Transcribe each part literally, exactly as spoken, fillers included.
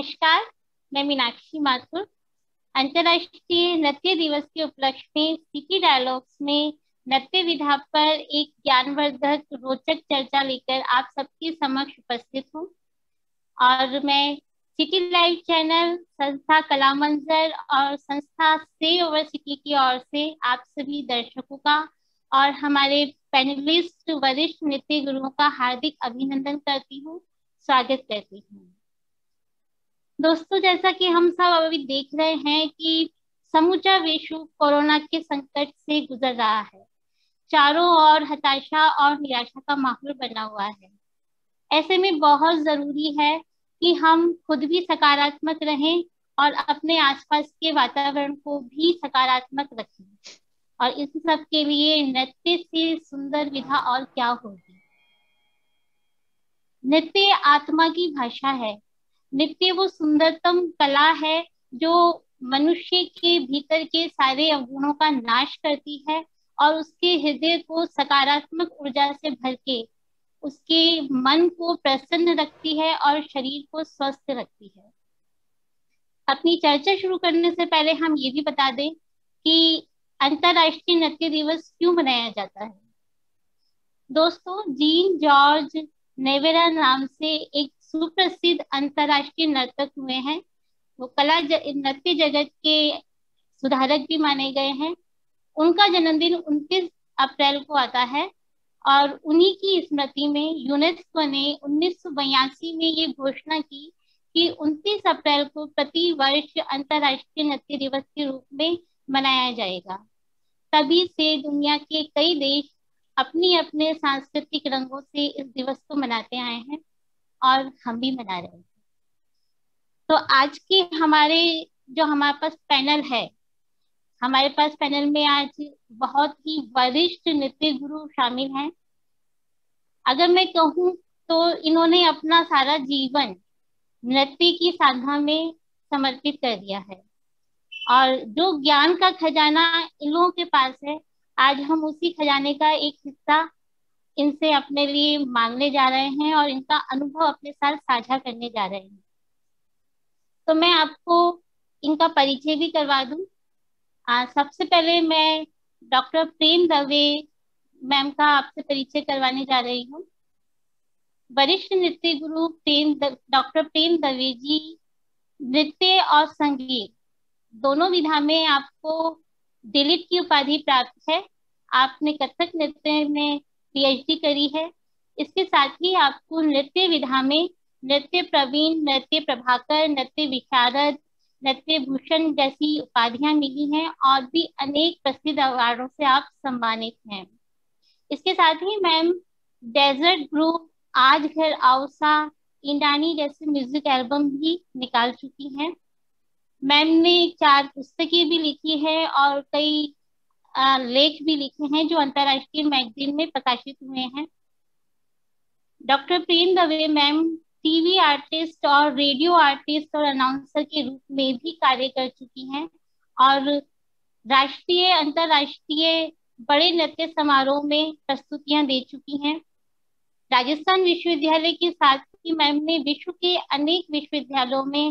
नमस्कार। मैं मीनाक्षी माथुर। अंतर्राष्ट्रीय नृत्य दिवस के उपलक्ष्य में सिटी डायलॉग्स में नृत्य विधा पर एक ज्ञानवर्धक रोचक चर्चा लेकर आप सबके समक्ष उपस्थित हूँ। और मैं सिटी लाइव चैनल, संस्था कला मंजर और संस्था से ओवर सिटी की ओर से आप सभी दर्शकों का और हमारे पैनलिस्ट वरिष्ठ नृत्य गुरुओं का हार्दिक अभिनंदन करती हूँ, स्वागत करती हूँ। दोस्तों, जैसा कि हम सब अभी देख रहे हैं कि समूचा विश्व कोरोना के संकट से गुजर रहा है। चारों ओर हताशा और निराशा का माहौल बना हुआ है। ऐसे में बहुत जरूरी है कि हम खुद भी सकारात्मक रहें और अपने आसपास के वातावरण को भी सकारात्मक रखें। और इस सब के लिए नृत्य से सुंदर विधा और क्या होगी। नृत्य आत्मा की भाषा है। नृत्य वो सुंदरतम कला है जो मनुष्य के भीतर के सारे अवगुणों का नाश करती है और उसके हृदय को सकारात्मक ऊर्जा से भर के उसके मन को प्रसन्न रखती है और शरीर को स्वस्थ रखती है। अपनी चर्चा शुरू करने से पहले हम ये भी बता दें कि अंतर्राष्ट्रीय नृत्य दिवस क्यों मनाया जाता है। दोस्तों, जीन जॉर्ज नेवेरा नाम से एक सुप्रसिद्ध अंतर्राष्ट्रीय नर्तक हुए हैं। वो कला ज, नृत्य जगत के सुधारक भी माने गए हैं। उनका जन्मदिन उनतीस अप्रैल को आता है और उन्हीं की स्मृति में यूनेस्को ने उन्नीस सौ बयासी में ये घोषणा की कि उनतीस अप्रैल को प्रति वर्ष अंतर्राष्ट्रीय नृत्य दिवस के रूप में मनाया जाएगा। तभी से दुनिया के कई देश अपनी अपने सांस्कृतिक रंगों से इस दिवस को मनाते आए हैं और हम भी मना रहे हैं। तो आज के हमारे जो हमारे पास पैनल है, हमारे पास पैनल में आज बहुत ही वरिष्ठ नृत्य गुरु शामिल हैं। अगर मैं कहूँ तो इन्होंने अपना सारा जीवन नृत्य की साधना में समर्पित कर दिया है और जो ज्ञान का खजाना इन लोगों के पास है, आज हम उसी खजाने का एक हिस्सा इनसे अपने लिए मांगने जा रहे हैं और इनका अनुभव अपने साथ साझा करने जा रहे हैं। तो मैं आपको इनका परिचय भी करवा दूं। आ, सबसे पहले मैं डॉक्टर प्रेम दवे मैम का आपसे परिचय करवाने जा रही हूँ। वरिष्ठ नृत्य गुरु प्रेम डॉक्टर प्रेम दवे जी नृत्य और संगीत दोनों विधा में आपको डिलिट की उपाधि प्राप्त है। आपने कथक नृत्य में पीएचडी करी है। इसके साथ ही आपको नृत्य विधा में नृत्य प्रवीण, नृत्य प्रभाकर, नृत्य विशारद, नृत्य भूषण जैसी उपाधियां मिली हैं और भी अनेक प्रसिद्ध अवार्डों से आप सम्मानित हैं। इसके साथ ही मैम डेजर्ट ग्रुप, आज घर औसा, इंडानी जैसे म्यूजिक एल्बम भी निकाल चुकी हैं। मैम ने चार पुस्तकें भी लिखी है और कई आ, लेख भी लिखे हैं जो अंतर्राष्ट्रीय मैगजीन में प्रकाशित हुए हैं। Doctor Prem Dave ma'am TV artist और रेडियो आर्टिस्ट और अनाउंसर के रूप में भी कार्य कर चुकी हैं और राष्ट्रीय अंतर्राष्ट्रीय बड़े नृत्य समारोह में प्रस्तुतियां दे चुकी हैं। राजस्थान विश्वविद्यालय के साथ ही मैम ने विश्व के अनेक विश्वविद्यालयों में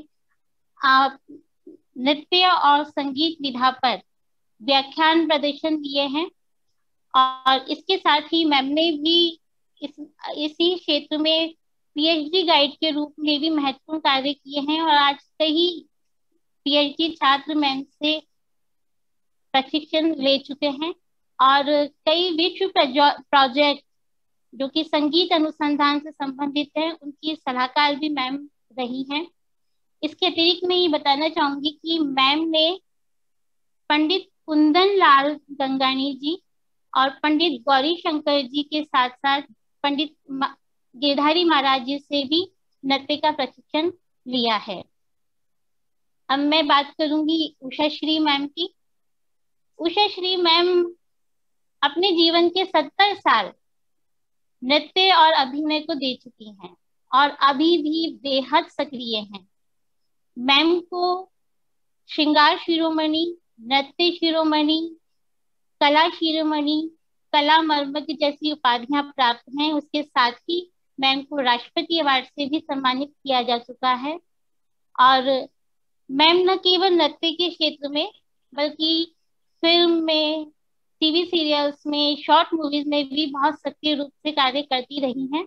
नृत्य और संगीत विधा पर व्याख्यान प्रदर्शन दिए हैं और इसके साथ ही मैम ने भी इस इसी क्षेत्र में पीएचडी गाइड के रूप में भी महत्वपूर्ण कार्य किए हैं और आज कई पीएचडी छात्र मैम से प्रशिक्षण ले चुके हैं और कई विश्व प्रोजेक्ट जो कि संगीत अनुसंधान से संबंधित है उनकी सलाहकार भी मैम रही हैं। इसके अतिरिक्त मैं ये बताना चाहूंगी कि मैम ने पंडित कुंदन लाल गंगानी जी और पंडित गौरी शंकर जी के साथ साथ पंडित गिरधारी महाराज जी से भी नृत्य का प्रशिक्षण लिया है। अब मैं बात करूंगी उषा श्री मैम की। उषा श्री मैम अपने जीवन के सत्तर साल नृत्य और अभिनय को दे चुकी हैं और अभी भी बेहद सक्रिय हैं। मैम को श्रृंगार शिरोमणि, नृत्य शिरोमणि, कला शिरोमणि, कला मर्मज्ञ जैसी उपाधियां प्राप्त हैं। उसके साथ ही मैम को राष्ट्रपति अवार्ड से भी सम्मानित किया जा चुका है। और मैम न केवल नृत्य के क्षेत्र में बल्कि फिल्म में, टीवी सीरियल्स में, शॉर्ट मूवीज में भी बहुत सक्रिय रूप से कार्य करती रही हैं।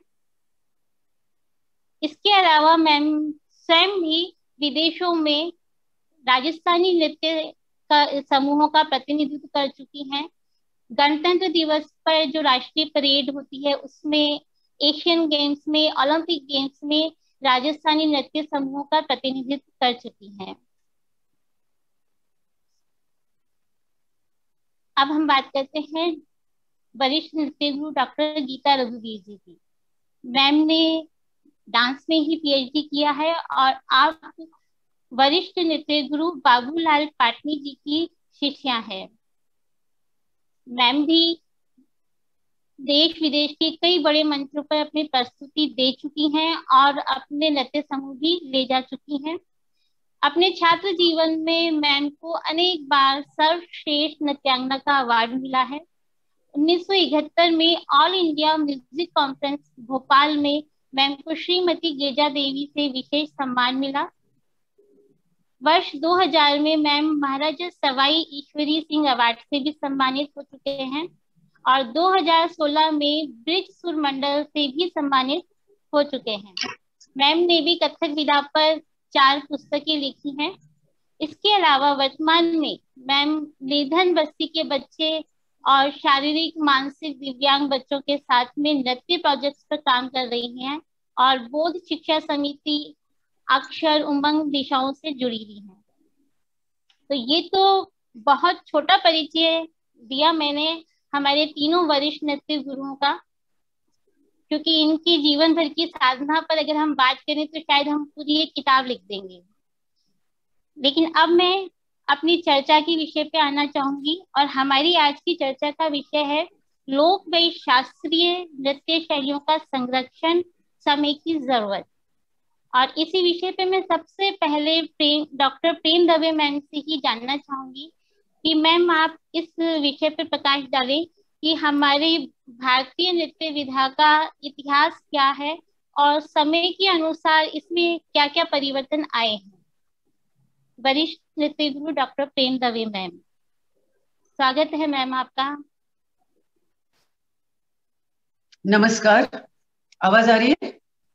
इसके अलावा मैम स्वयं भी विदेशों में राजस्थानी नृत्य का समूहों का प्रतिनिधित्व कर चुकी हैं। गणतंत्र दिवस पर जो राष्ट्रीय परेड होती है उसमें, एशियन गेम्स में, ओलंपिक गेम्स में राजस्थानी नृत्य समूहों का प्रतिनिधित्व कर चुकी हैं। अब हम बात करते हैं वरिष्ठ नृत्य गुरु डॉक्टर गीता रघुवीर जी की। मैम ने डांस में ही पीएचडी किया है और आप वरिष्ठ नृत्य गुरु बाबूलाल पाटनी जी की शिष्या है। मैम भी देश विदेश के कई बड़े मंचों पर अपनी प्रस्तुति दे चुकी हैं और अपने नृत्य समूह भी ले जा चुकी हैं। अपने छात्र जीवन में मैम को अनेक बार सर्वश्रेष्ठ नृत्यांगना का अवार्ड मिला है। उन्नीस सौ इकहत्तर में All India music conference Bhopal में मैम को श्रीमती गेजा देवी से विशेष सम्मान मिला। वर्ष दो हज़ार में मैम महाराजा सवाई ईश्वरी सिंह अवार्ड से भी सम्मानित हो चुके हैं और दो हज़ार सोलह में ब्रिज सुर मंडल से भी सम्मानित हो चुके हैं। मैम ने भी कथक विधा पर चार पुस्तकें लिखी हैं। इसके अलावा वर्तमान में मैम निर्धन बस्ती के बच्चे और शारीरिक मानसिक दिव्यांग बच्चों के साथ में नृत्य प्रोजेक्ट्स पर काम कर रही हैं और बौद्ध शिक्षा समिति अक्षर उमंग दिशाओं से जुड़ी हुई हैं। तो ये तो बहुत छोटा परिचय दिया मैंने हमारे तीनों वरिष्ठ नृत्य गुरुओं का, क्योंकि इनकी जीवन भर की साधना पर अगर हम बात करें तो शायद हम पूरी एक किताब लिख देंगे। लेकिन अब मैं अपनी चर्चा के विषय पे आना चाहूंगी और हमारी आज की चर्चा का विषय है लोक व शास्त्रीय नृत्य शैलियों का संरक्षण, समय की जरूरत। और इसी विषय पे मैं सबसे पहले प्रेम डॉक्टर प्रेम दवे मैम से ही जानना चाहूंगी कि मैम आप इस विषय पे प्रकाश डालें कि हमारे भारतीय नृत्य विधा का इतिहास क्या है और समय के अनुसार इसमें क्या क्या परिवर्तन आए हैं। वरिष्ठ नृत्य गुरु डॉक्टर प्रेम दवे मैम, स्वागत है मैम आपका। नमस्कार, आवाज आ रही है?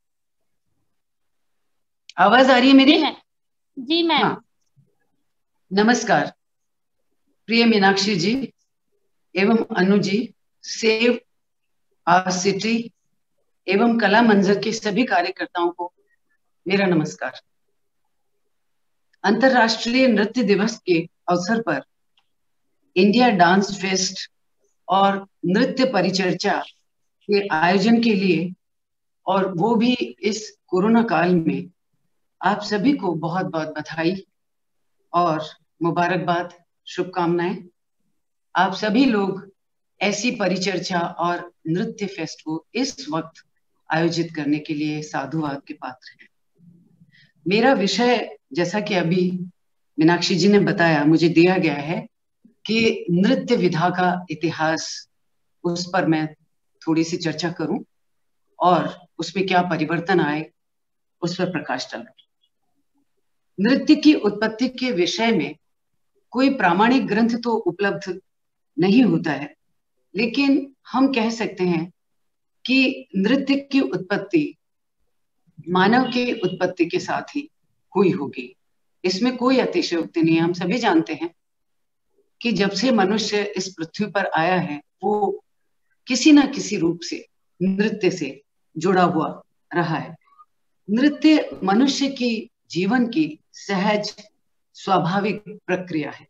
आवाज आ रही है मेरी? जी मैम। हाँ, नमस्कार प्रिय मीनाक्षी जी एवं Anu ji, save our city एवं कला मंजर के सभी कार्यकर्ताओं को मेरा नमस्कार। अंतर्राष्ट्रीय नृत्य दिवस के अवसर पर इंडिया डांस फेस्ट और नृत्य परिचर्चा के आयोजन के लिए, और वो भी इस कोरोना काल में, आप सभी को बहुत बहुत बधाई और मुबारकबाद, शुभकामनाएं। आप सभी लोग ऐसी परिचर्चा और नृत्य फेस्ट को इस वक्त आयोजित करने के लिए साधुवाद के पात्र हैं। मेरा विषय, जैसा कि अभी मीनाक्षी जी ने बताया, मुझे दिया गया है कि नृत्य विधा का इतिहास, उस पर मैं थोड़ी सी चर्चा करूं और उसमें क्या परिवर्तन आए उस पर प्रकाश डालूं। नृत्य की उत्पत्ति के विषय में कोई प्रामाणिक ग्रंथ तो उपलब्ध नहीं होता है, लेकिन हम कह सकते हैं कि नृत्य की उत्पत्ति मानव की उत्पत्ति के साथ ही हुई होगी। इसमें कोई अतिशयोक्ति नहीं है। हम सभी जानते हैं कि जब से मनुष्य इस पृथ्वी पर आया है, वो किसी ना किसी रूप से नृत्य से जुड़ा हुआ रहा है। नृत्य मनुष्य की जीवन की सहज स्वाभाविक प्रक्रिया है।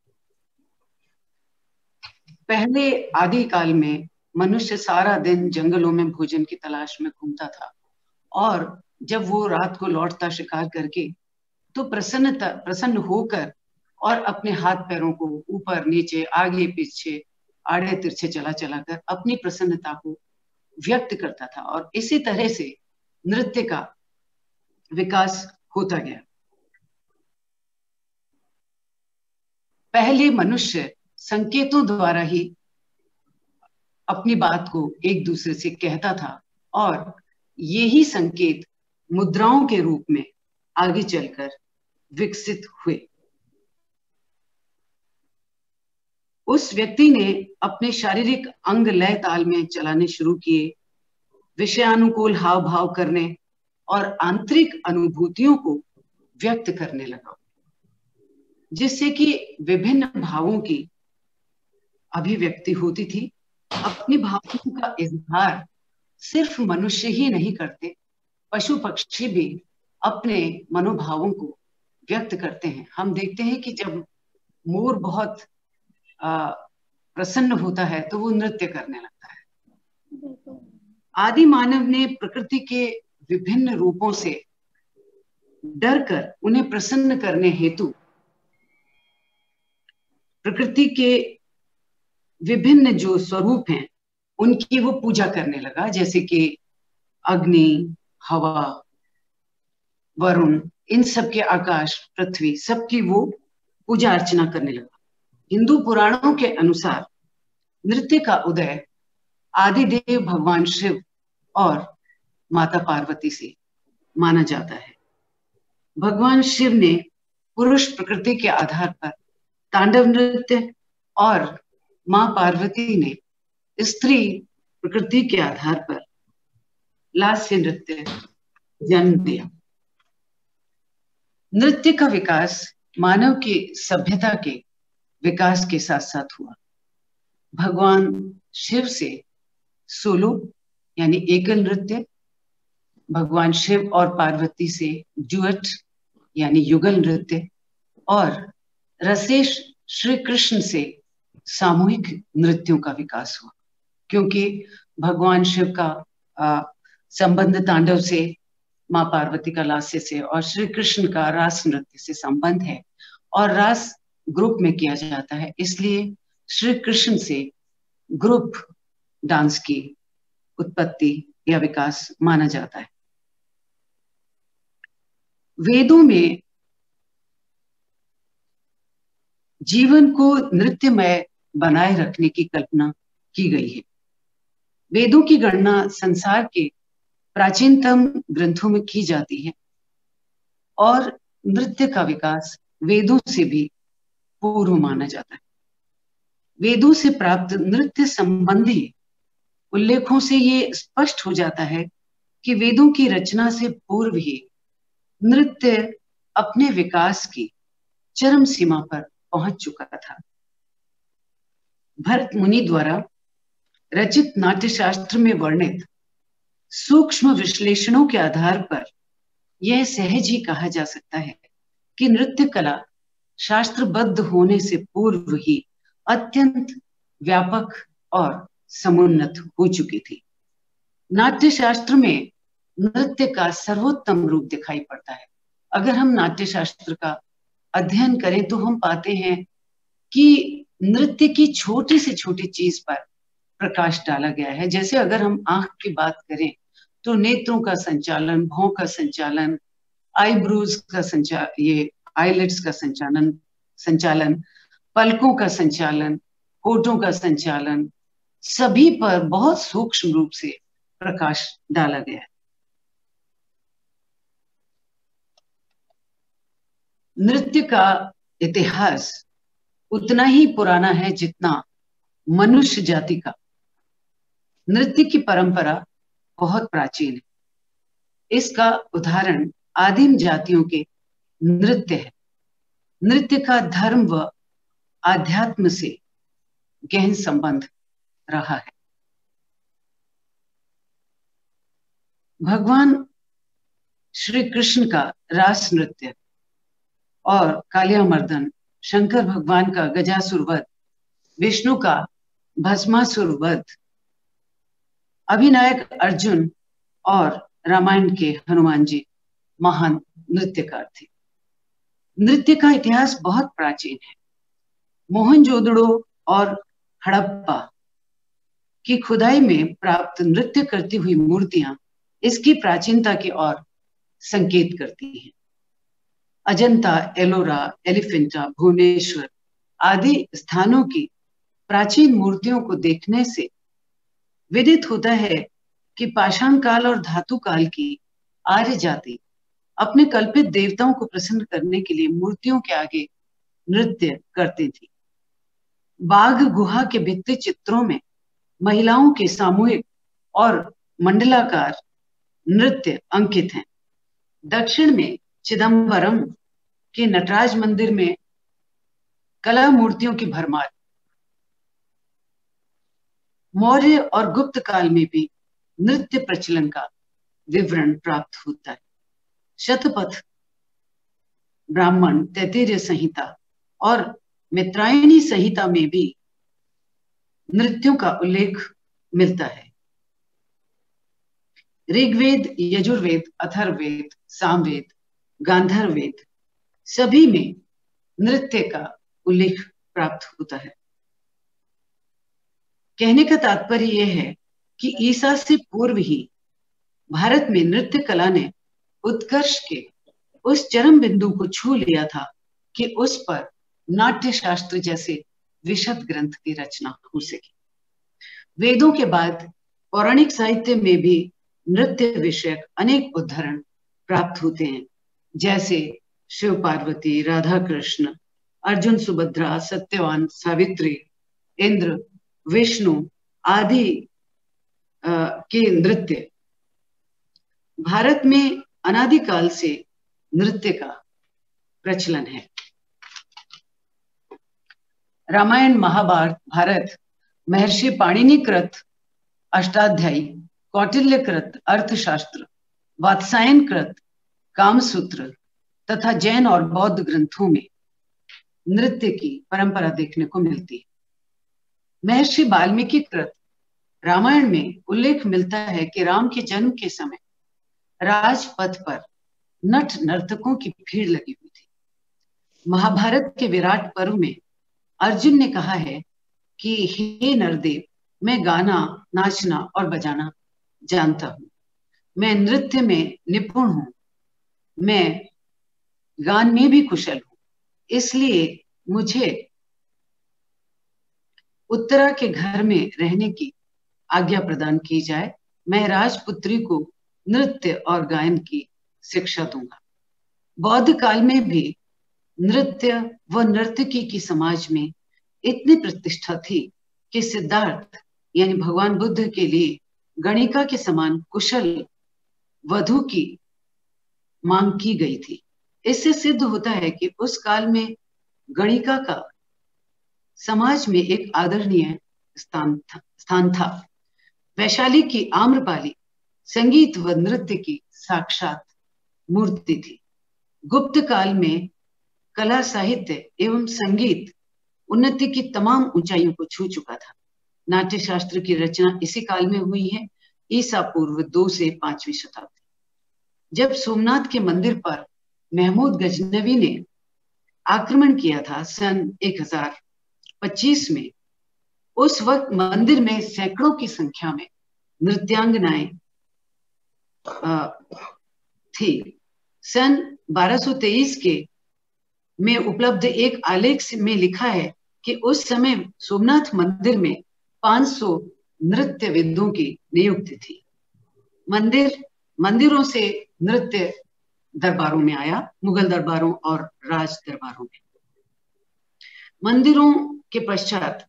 पहले आदि काल में मनुष्य सारा दिन जंगलों में भोजन की तलाश में घूमता था, और जब वो रात को लौटता शिकार करके, तो प्रसन्नता प्रसन्न होकर और अपने हाथ पैरों को ऊपर नीचे, आगे पीछे, आड़े तिरछे चला चला कर अपनी प्रसन्नता को व्यक्त करता था, और इसी तरह से नृत्य का विकास होता गया। पहले मनुष्य संकेतों द्वारा ही अपनी बात को एक दूसरे से कहता था, और यही संकेत मुद्राओं के रूप में आगे चलकर विकसित हुए। उस व्यक्ति ने अपने शारीरिक अंग लय ताल में चलाने शुरू किए, विषयानुकूल हाव भाव करने और आंतरिक अनुभूतियों को व्यक्त करने लगा, जिससे कि विभिन्न भावों की अभिव्यक्ति होती थी। अपनी भावनाओं का इजहार सिर्फ मनुष्य ही नहीं करते, पशु पक्षी भी अपने मनोभावों को व्यक्त करते हैं। हम देखते हैं कि जब मोर बहुत आ, प्रसन्न होता है तो वो नृत्य करने लगता है। आदि मानव ने प्रकृति के विभिन्न रूपों से डरकर उन्हें प्रसन्न करने हेतु प्रकृति के विभिन्न जो स्वरूप हैं उनकी वो पूजा करने लगा, जैसे कि अग्नि, हवा, वरुण, इन सब के, आकाश, पृथ्वी, सबकी वो पूजा अर्चना करने लगा। हिंदू पुराणों के अनुसार नृत्य का उदय आदिदेव भगवान शिव और माता पार्वती से माना जाता है। भगवान शिव ने पुरुष प्रकृति के आधार पर तांडव नृत्य और मां पार्वती ने स्त्री प्रकृति के आधार पर लास्य नृत्य जन्म दिया। नृत्य का विकास मानव की सभ्यता के विकास के साथ साथ हुआ। भगवान शिव से सोलो यानी एकल नृत्य, भगवान शिव और पार्वती से डुएट यानी युगल नृत्य, और रसेश श्री कृष्ण से सामूहिक नृत्यों का विकास हुआ। क्योंकि भगवान शिव का आ, संबंध तांडव से, मां पार्वती का लास्य से, और श्री कृष्ण का रास नृत्य से संबंध है, और रास ग्रुप में किया जाता है, इसलिए श्री कृष्ण से ग्रुप डांस की उत्पत्ति या विकास माना जाता है। वेदों में जीवन को नृत्यमय बनाए रखने की कल्पना की गई है। वेदों की गणना संसार के प्राचीनतम ग्रंथों में की जाती है, और नृत्य का विकास वेदों से भी पूर्व माना जाता है। वेदों से प्राप्त नृत्य संबंधी उल्लेखों से ये स्पष्ट हो जाता है कि वेदों की रचना से पूर्व ही नृत्य अपने विकास की चरम सीमा पर पहुंच चुका था। भरत मुनि द्वारा रचित नाट्यशास्त्र में वर्णित सूक्ष्म विश्लेषणों के आधार पर यह सहज ही कहा जा सकता है कि नृत्य कला शास्त्रबद्ध होने से पूर्व ही अत्यंत व्यापक और समुन्नत हो चुकी थी। नाट्य शास्त्र में नृत्य का सर्वोत्तम रूप दिखाई पड़ता है। अगर हम नाट्य शास्त्र का अध्ययन करें तो हम पाते हैं कि नृत्य की छोटी से छोटी चीज पर प्रकाश डाला गया है। जैसे अगर हम आंख की बात करें तो नेत्रों का संचालन, भौं का संचालन, आईब्रोज का संचालन, ये आईलिड्स का संचालन संचालन पलकों का संचालन, होठों का संचालन, सभी पर बहुत सूक्ष्म रूप से प्रकाश डाला गया है। नृत्य का इतिहास उतना ही पुराना है जितना मनुष्य जाति का। नृत्य की परंपरा बहुत प्राचीन है। इसका उदाहरण आदिम जातियों के नृत्य है। नृत्य का धर्म व आध्यात्म से गहन संबंध रहा है। भगवान श्री कृष्ण का रास नृत्य और कालियामर्दन, शंकर भगवान का गजासुर वध, विष्णु का भस्मासुर वध, अभिनायक अर्जुन और रामायण के हनुमान जी महान नृत्यकार थे। नृत्य का इतिहास बहुत प्राचीन है। मोहनजोदड़ो और हड़प्पा की खुदाई में प्राप्त नृत्य करती हुई मूर्तियां इसकी प्राचीनता की ओर संकेत करती हैं। अजंता, एलोरा, एलिफेंटा, भुवनेश्वर आदि स्थानों की प्राचीन मूर्तियों को देखने से विदित होता है कि पाषाण काल और धातु काल की आर्य जाति अपने कल्पित देवताओं को प्रसन्न करने के लिए मूर्तियों के आगे नृत्य करती थी। बाघ गुहा के भित्ति चित्रों में महिलाओं के सामूहिक और मंडलाकार नृत्य अंकित हैं। दक्षिण में चिदंबरम के नटराज मंदिर में कला मूर्तियों की भरमार। मौर्य और गुप्त काल में भी नृत्य प्रचलन का विवरण प्राप्त होता है। शतपथ ब्राह्मण, तैत्तिरीय संहिता और मित्रायणी संहिता में भी नृत्यों का उल्लेख मिलता है। ऋग्वेद, यजुर्वेद, अथर्ववेद, सामवेद, गांधारवेद सभी में नृत्य का उल्लेख प्राप्त होता है। कहने का तात्पर्य यह है कि ईसा से पूर्व ही भारत में नृत्य कला ने उत्कर्ष के उस चरम बिंदु को छू लिया था कि उस पर नाट्य शास्त्र जैसे विशद ग्रंथ की रचना हो सकी। वेदों के बाद पौराणिक साहित्य में भी नृत्य विषयक अनेक उदाहरण प्राप्त होते हैं, जैसे शिव पार्वती, राधा कृष्ण, अर्जुन सुभद्रा, सत्यवान सावित्री, इंद्र, विष्णु आदि के नृत्य। भारत में अनादिकाल से नृत्य का प्रचलन है। रामायण, महाभारत, भारत महर्षि पाणिनि कृत अष्टाध्यायी, कौटिल्य कृत अर्थशास्त्र, वात्सायन कृत कामसूत्र तथा जैन और बौद्ध ग्रंथों में नृत्य की परंपरा देखने को मिलती है। महर्षि वाल्मीकि कृत रामायण में उल्लेख मिलता है कि राम के जन्म के समय राजपथ पर नट नर्तकों की भीड़ लगी हुई थी। महाभारत के विराट पर्व में अर्जुन ने कहा है कि हे नरदेव, मैं गाना, नाचना और बजाना जानता हूं, मैं नृत्य में निपुण हूं, मैं गान में भी कुशल हूं, इसलिए मुझे उत्तरा के घर में रहने की आज्ञा प्रदान की जाए। मैं राजपुत्री को नृत्य और गायन की शिक्षा दूंगा। बौद्ध काल में भी नृत्य व नर्तकी की समाज में इतनी प्रतिष्ठा थी कि सिद्धार्थ यानी भगवान बुद्ध के लिए गणिका के समान कुशल वधु की मांग की गई थी। इससे सिद्ध होता है कि उस काल में गणिका का समाज में एक आदरणीय स्थान था, स्थान था। वैशाली की आम्रपाली संगीत व नृत्य की साक्षात मूर्ति थी। गुप्त काल में कला, साहित्य एवं संगीत उन्नति की तमाम ऊंचाइयों को छू चुका था। नाट्य शास्त्र की रचना इसी काल में हुई है, ईसा पूर्व दो से पांचवी शताब्दी। जब सोमनाथ के मंदिर पर महमूद गजनवी ने आक्रमण किया था सन एक हजार पच्चीस में, उस वक्त मंदिर में सैकड़ों की संख्या में नृत्यांगनाएं थी। सन बारह सौ तेईस के में उपलब्ध एक आलेख में लिखा है कि उस समय सोमनाथ मंदिर में पांच सौ नृत्यविदों की नियुक्ति थी। मंदिर मंदिरों से नृत्य दरबारों में आया, मुगल दरबारों और राज दरबारों में। मंदिरों के पश्चात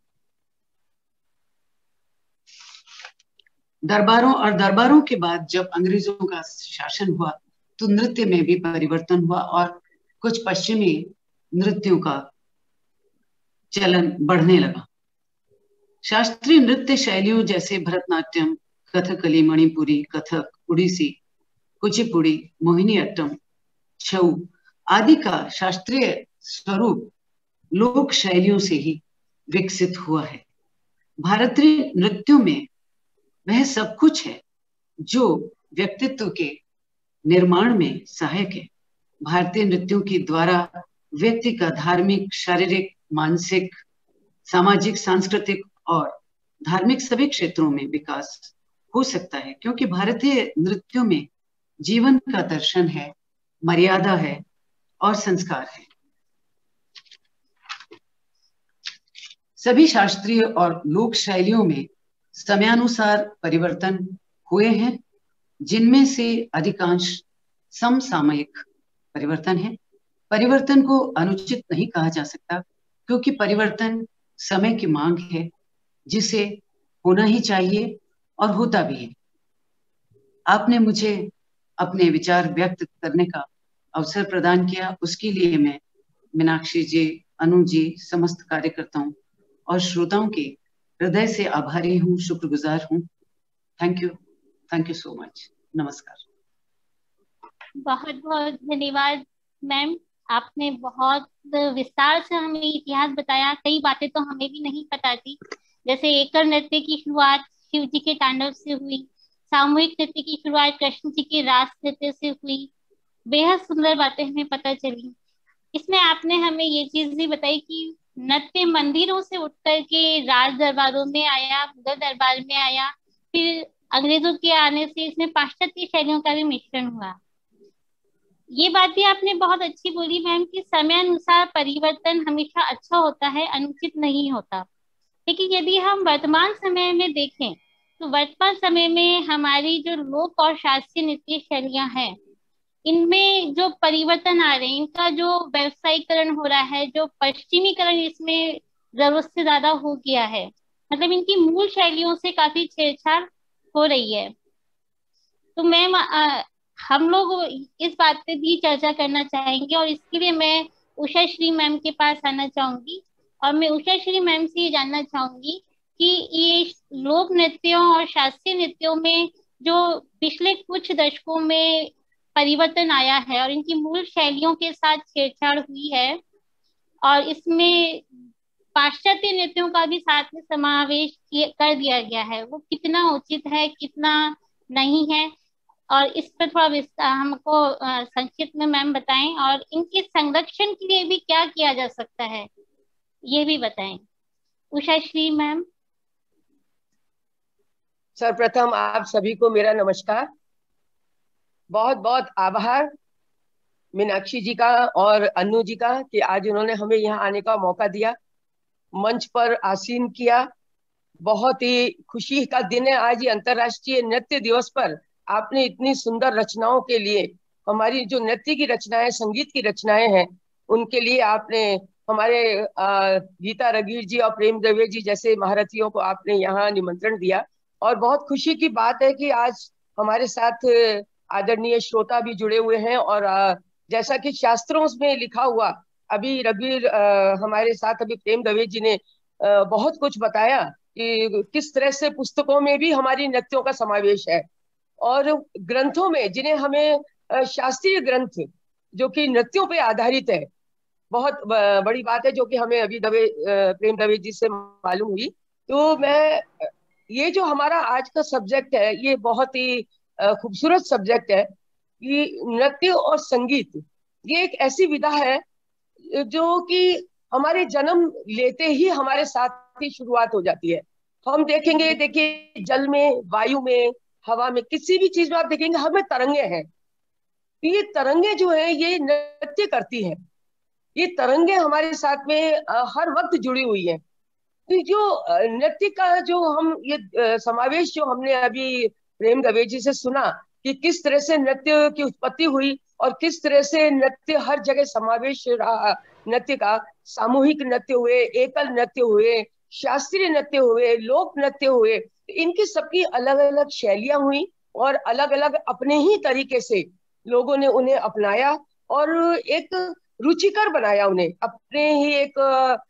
दरबारों और दरबारों के बाद जब अंग्रेजों का शासन हुआ तो नृत्य में भी परिवर्तन हुआ और कुछ पश्चिमी नृत्यों का चलन बढ़ने लगा। शास्त्रीय नृत्य शैलियों जैसे भरतनाट्यम, कथकली, मणिपुरी, कथक, उड़ीसी, कुचिपुड़ी, मोहिनीअट्टम, छऊ आदि का शास्त्रीय स्वरूप लोक शैलियों से ही विकसित हुआ है। भारतीय नृत्यों में वह सब कुछ है जो व्यक्तित्व के निर्माण में सहायक है। भारतीय नृत्यों के द्वारा व्यक्ति का धार्मिक, शारीरिक, मानसिक, सामाजिक, सांस्कृतिक और धार्मिक सभी क्षेत्रों में विकास हो सकता है, क्योंकि भारतीय नृत्यों में जीवन का दर्शन है, मर्यादा है और संस्कार है। सभी शास्त्रीय और लोक शैलियों में समयानुसार परिवर्तन हुए हैं, जिनमें से अधिकांश समसामयिक परिवर्तन है। परिवर्तन को अनुचित नहीं कहा जा सकता, क्योंकि परिवर्तन समय की मांग है, जिसे होना ही चाहिए और होता भी है। आपने मुझे अपने विचार व्यक्त करने का अवसर प्रदान किया, उसके लिए मैं मीनाक्षी जी, अनु जी, समस्त कार्यकर्ताओं और श्रोताओं के हृदय से आभारी हूँ, शुक्रगुजार हूँ। Thank you, thank you so much. नमस्कार। बहुत बहुत धन्यवाद मैम, आपने बहुत विस्तार से हमें इतिहास बताया। कई बातें तो हमें भी नहीं पता थी, जैसे एकल नृत्य की शुरुआत शिव जी के तांडव से हुई, सामूहिक नृत्य की शुरुआत कृष्ण जी के रास नृत्य से हुई। बेहद सुंदर बातें हमें पता चली। इसमें आपने हमें ये चीज भी बताई कि नृत्य मंदिरों से उठ करके राज दरबारों में आया, मुगल दरबार में आया, फिर अंग्रेजों के आने से इसमें पाश्चात्य शैलियों का भी मिश्रण हुआ। ये बात भी आपने बहुत अच्छी बोली मैम कि समय अनुसार परिवर्तन हमेशा अच्छा होता है, अनुचित नहीं होता। लेकिन यदि हम वर्तमान समय में देखें तो वर्तमान समय में हमारी जो लोक और शास्त्रीय नृत्य शैलियां हैं, इनमें जो परिवर्तन आ रहे हैं, इनका जो व्यवसायीकरण हो रहा है, जो पश्चिमीकरण इसमें जरूरत से ज्यादा हो गया है, मतलब इनकी मूल शैलियों से काफी छेड़छाड़ हो रही है। तो मैम अ, हम लोग इस बात पे भी चर्चा करना चाहेंगे, और इसके लिए मैं उषा श्री मैम के पास आना चाहूंगी। और मैं उषा श्री मैम से ये जानना चाहूंगी कि ये लोक नृत्यों और शास्त्रीय नृत्यों में जो पिछले कुछ दशकों में परिवर्तन आया है और इनकी मूल शैलियों के साथ छेड़छाड़ हुई है, और इसमें पाश्चात्य नृत्यों का भी साथ में समावेश किए- कर दिया गया है, वो कितना उचित है, कितना नहीं है, और इस पर थोड़ा विस्तार हमको अ, संक्षिप्त में मैम बताएं, और इनके संरक्षण के लिए भी क्या किया जा सकता है ये भी बताएं। उषा श्री मैम। सर्वप्रथम आप सभी को मेरा नमस्कार। बहुत बहुत आभार मीनाक्षी जी का और अन्नू जी का कि आज उन्होंने हमें यहाँ आने का मौका दिया, मंच पर आसीन किया। बहुत ही खुशी का दिन है आज, ये अंतर्राष्ट्रीय नृत्य दिवस पर आपने इतनी सुंदर रचनाओं के लिए, हमारी जो नृत्य की रचनाएं, संगीत की रचनाएं हैं, उनके लिए आपने हमारे गीता रगीर जी और प्रेम दवे जी जैसे महारथियों को आपने यहाँ निमंत्रण दिया। और बहुत खुशी की बात है कि आज हमारे साथ आदरणीय श्रोता भी जुड़े हुए हैं। और जैसा कि शास्त्रों में लिखा हुआ, अभी रगीर हमारे साथ, अभी प्रेम दवे जी ने बहुत कुछ बताया कि किस तरह से पुस्तकों में भी हमारी नृत्यों का समावेश है, और ग्रंथों में जिन्हें हमें शास्त्रीय ग्रंथ जो कि नृत्यों पे आधारित है, बहुत बड़ी बात है जो कि हमें अभी दवे प्रेम दवे जी से मालूम हुई। तो मैं, ये जो हमारा आज का सब्जेक्ट है, ये बहुत ही खूबसूरत सब्जेक्ट है कि नृत्य और संगीत, ये एक ऐसी विधा है जो कि हमारे जन्म लेते ही हमारे साथ ही शुरुआत हो जाती है। हम देखेंगे, देखिए जल में, वायु में, हवा में, किसी भी चीज में आप देखेंगे हमें तरंगे हैं। ये तरंगे जो है ये नृत्य करती हैं। ये तरंगे हमारे साथ में हर वक्त जुड़ी हुई हैं। तो जो नृत्य का जो हम ये समावेश जो हमने अभी प्रेम दवे जी से सुना कि किस तरह से नृत्य की उत्पत्ति हुई और किस तरह से नृत्य हर जगह समावेश रहा, नृत्य का सामूहिक नृत्य हुए, एकल नृत्य हुए, शास्त्रीय नृत्य हुए, लोक नृत्य हुए, इनकी सबकी अलग अलग शैलियां हुई और अलग अलग अपने ही तरीके से लोगों ने उन्हें अपनाया और एक रुचिकर बनाया उन्हें। अपने ही एक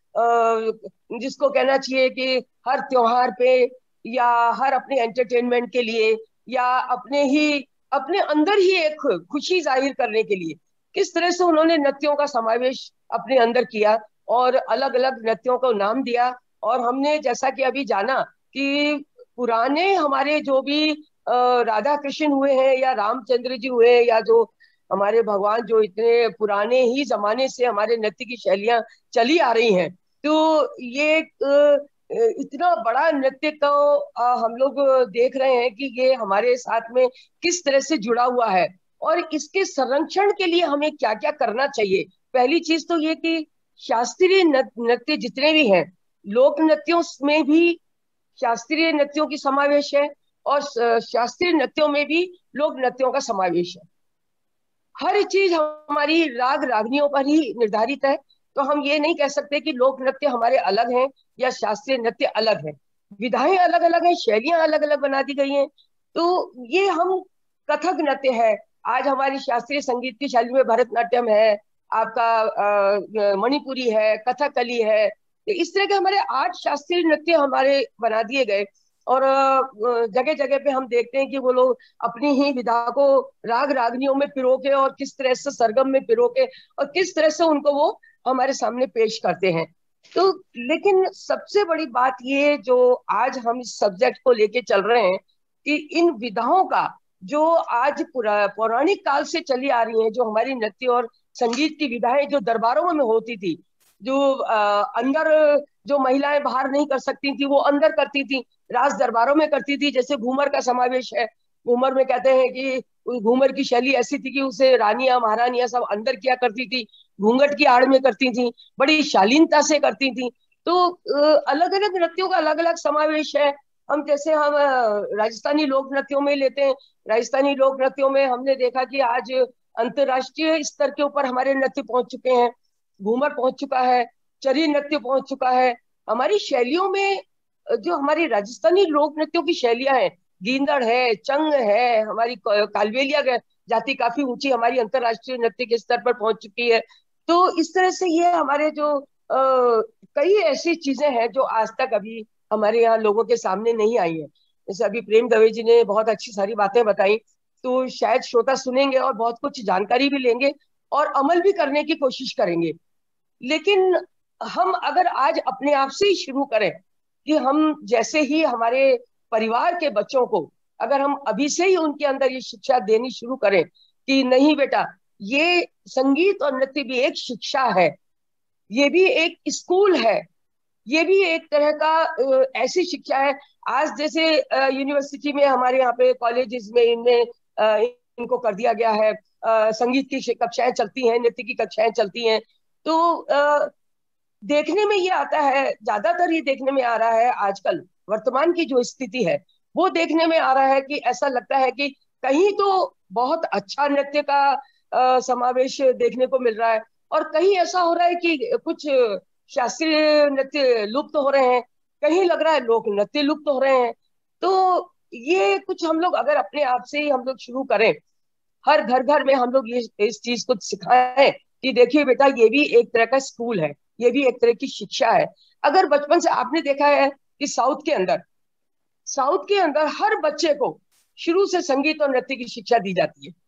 जिसको कहना चाहिए कि हर त्योहार पे या हर अपने एंटरटेनमेंट के लिए या अपने ही अपने अंदर ही एक खुशी जाहिर करने के लिए किस तरह से उन्होंने नृत्यों का समावेश अपने अंदर किया और अलग अलग नृत्यों को नाम दिया। और हमने जैसा कि अभी जाना कि पुराने हमारे जो भी राधा कृष्ण हुए हैं या रामचंद्र जी हुए या जो हमारे भगवान, जो इतने पुराने ही जमाने से हमारे नृत्य की शैलियां चली आ रही हैं, तो ये इतना बड़ा नृत्य को हम लोग देख रहे हैं कि ये हमारे साथ में किस तरह से जुड़ा हुआ है और इसके संरक्षण के लिए हमें क्या क्या करना चाहिए। पहली चीज तो ये कि शास्त्रीय नृत्य जितने भी हैं, लोक नृत्यों में भी शास्त्रीय नृत्यों की समावेश है और शास्त्रीय नृत्यों में भी लोक नृत्यों का समावेश है। हर चीज हमारी राग रागनियों पर ही निर्धारित है। तो हम ये नहीं कह सकते कि लोक नृत्य हमारे अलग हैं या शास्त्रीय नृत्य अलग है। विधाएं अलग अलग हैं, शैलियां अलग अलग बना दी गई हैं। तो ये हम कथक नृत्य है, आज हमारी शास्त्रीय संगीत की शैली में भरतनाट्यम है, आपका मणिपुरी है, कथकली है, तो इस तरह के हमारे आठ शास्त्रीय नृत्य हमारे बना दिए गए। और जगह जगह पे हम देखते हैं कि वो लोग अपनी ही विधा को राग रागनियों में पिरो के और किस तरह से सरगम में पिरो के और किस तरह से उनको वो हमारे सामने पेश करते हैं। तो लेकिन सबसे बड़ी बात ये जो आज हम इस सब्जेक्ट को लेके चल रहे हैं कि इन विधाओं का जो आज पौराणिक काल से चली आ रही हैं, जो हमारी नृत्य और संगीत की विधाएं जो दरबारों में होती थी, जो आ, अंदर जो महिलाएं बाहर नहीं कर सकती थी वो अंदर करती थी, राज दरबारों में करती थी। जैसे घूमर का समावेश है, घूमर में कहते हैं कि घूमर की शैली ऐसी थी कि उसे रानियां महारानियां सब अंदर किया करती थी, घूंघट की आड़ में करती थी, बड़ी शालीनता से करती थी। तो अलग अलग नृत्यों का अलग अलग समावेश है। हम जैसे हम राजस्थानी लोक नृत्यों में लेते हैं, राजस्थानी लोक नृत्यों में हमने देखा कि आज अंतरराष्ट्रीय स्तर के ऊपर हमारे नृत्य पहुंच चुके हैं, घूमर पहुंच चुका है, चरी नृत्य पहुंच चुका है। हमारी शैलियों में जो हमारी राजस्थानी लोक नृत्यों की शैलियां हैं, गींदड़ है, चंग है, हमारी कालबेलिया जाति काफी ऊंची हमारी अंतरराष्ट्रीय नृत्य के स्तर पर पहुंच चुकी है। तो इस तरह से ये हमारे जो आ, कई ऐसी चीजें हैं जो आज तक अभी हमारे यहाँ लोगों के सामने नहीं आई है। जैसे अभी प्रेम दवे जी ने बहुत अच्छी सारी बातें बताई, तो शायद श्रोता सुनेंगे और बहुत कुछ जानकारी भी लेंगे और अमल भी करने की कोशिश करेंगे। लेकिन हम अगर आज अपने आप से ही शुरू करें कि हम जैसे ही हमारे परिवार के बच्चों को अगर हम अभी से ही उनके अंदर ये शिक्षा देनी शुरू करें कि नहीं बेटा, ये संगीत और नृत्य भी एक शिक्षा है, ये भी एक स्कूल है, ये भी एक तरह का ऐसी शिक्षा है। आज जैसे यूनिवर्सिटी में हमारे यहाँ पे कॉलेजेस में इनमें इनको कर दिया गया है, संगीत की कक्षाएं चलती हैं, नृत्य की कक्षाएं चलती हैं। तो देखने में ये आता है, ज्यादातर ये देखने में आ रहा है आजकल वर्तमान की जो स्थिति है वो देखने में आ रहा है कि ऐसा लगता है कि कहीं तो बहुत अच्छा नृत्य का आ, समावेश देखने को मिल रहा है और कहीं ऐसा हो रहा है कि कुछ शास्त्रीय नृत्य लुप्त हो रहे हैं, कहीं लग रहा है लोक नृत्य लुप्त हो रहे हैं। तो ये कुछ हम लोग अगर अपने आप से ही हम लोग शुरू करें, हर घर घर में हम लोग ये इस चीज को सिखाएं कि देखिए बेटा, ये भी एक तरह का स्कूल है, ये भी एक तरह की शिक्षा है। अगर बचपन से आपने देखा है कि साउथ के अंदर साउथ के अंदर हर बच्चे को शुरू से संगीत और नृत्य की शिक्षा दी जाती है।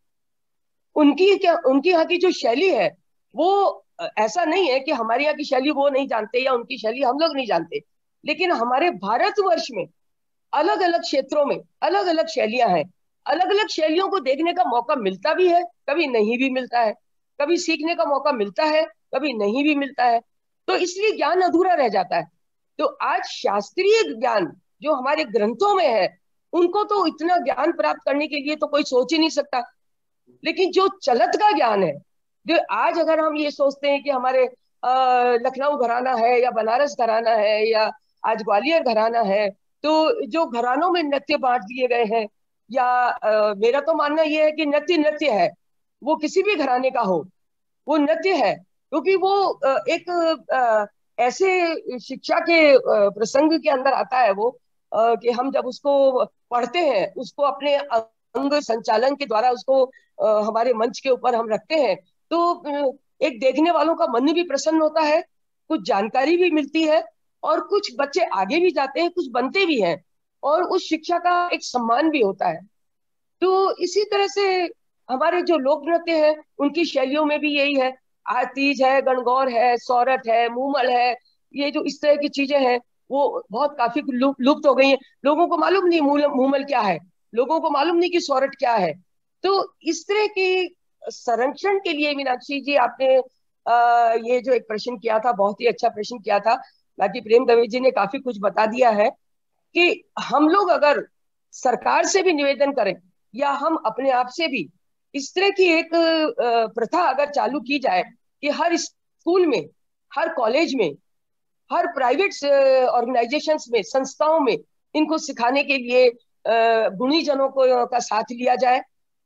उनकी क्या उनकी यहाँ की जो शैली है वो ऐसा नहीं है कि हमारे यहाँ की शैली वो नहीं जानते या उनकी शैली हम लोग नहीं जानते, लेकिन हमारे भारतवर्ष में अलग अलग क्षेत्रों में अलग अलग शैलियां हैं। अलग अलग शैलियों को देखने का मौका मिलता भी है, कभी नहीं भी मिलता है, कभी सीखने का मौका मिलता है, कभी नहीं भी मिलता है। तो इसलिए ज्ञान अधूरा रह जाता है। तो आज शास्त्रीय ज्ञान जो हमारे ग्रंथों में है, उनको तो इतना ज्ञान प्राप्त करने के लिए तो कोई सोच ही नहीं सकता। लेकिन जो चलत का ज्ञान है, जो आज अगर हम ये सोचते हैं कि हमारे लखनऊ घराना है या बनारस घराना है या आज ग्वालियर घराना है, तो जो घरानों में नृत्य बांट दिए गए हैं, या आ, मेरा तो मानना यह है कि नृत्य नृत्य है, वो किसी भी घराने का हो वो नृत्य है, क्योंकि वो एक आ, ऐसे शिक्षा के प्रसंग के अंदर आता है वो आ, कि हम जब उसको पढ़ते हैं, उसको अपने अंग संचालन के द्वारा उसको आ, हमारे मंच के ऊपर हम रखते हैं, तो एक देखने वालों का मन भी प्रसन्न होता है, कुछ जानकारी भी मिलती है और कुछ बच्चे आगे भी जाते हैं, कुछ बनते भी हैं और उस शिक्षा का एक सम्मान भी होता है। तो इसी तरह से हमारे जो लोक नृत्य है उनकी शैलियों में भी यही है। आतीज है, गणगौर है, सौरठ है, मूमल है, ये जो इस तरह की चीजें हैं वो बहुत काफी लुप्त हो गई हैं। लोगों को मालूम नहीं मूमल क्या है, लोगों को मालूम नहीं कि सौरठ क्या है। तो इस तरह की संरक्षण के लिए मीनाक्षी जी आपने आ, ये जो एक प्रश्न किया था, बहुत ही अच्छा प्रश्न किया था। बाकी प्रेम दवे जी ने काफी कुछ बता दिया है कि हम लोग अगर सरकार से भी निवेदन करें या हम अपने आप से भी इस तरह की एक प्रथा अगर चालू की जाए कि हर स्कूल में, हर कॉलेज में, हर प्राइवेट ऑर्गेनाइजेशंस में, संस्थाओं में इनको सिखाने के लिए गुणीजनों को का साथ लिया जाए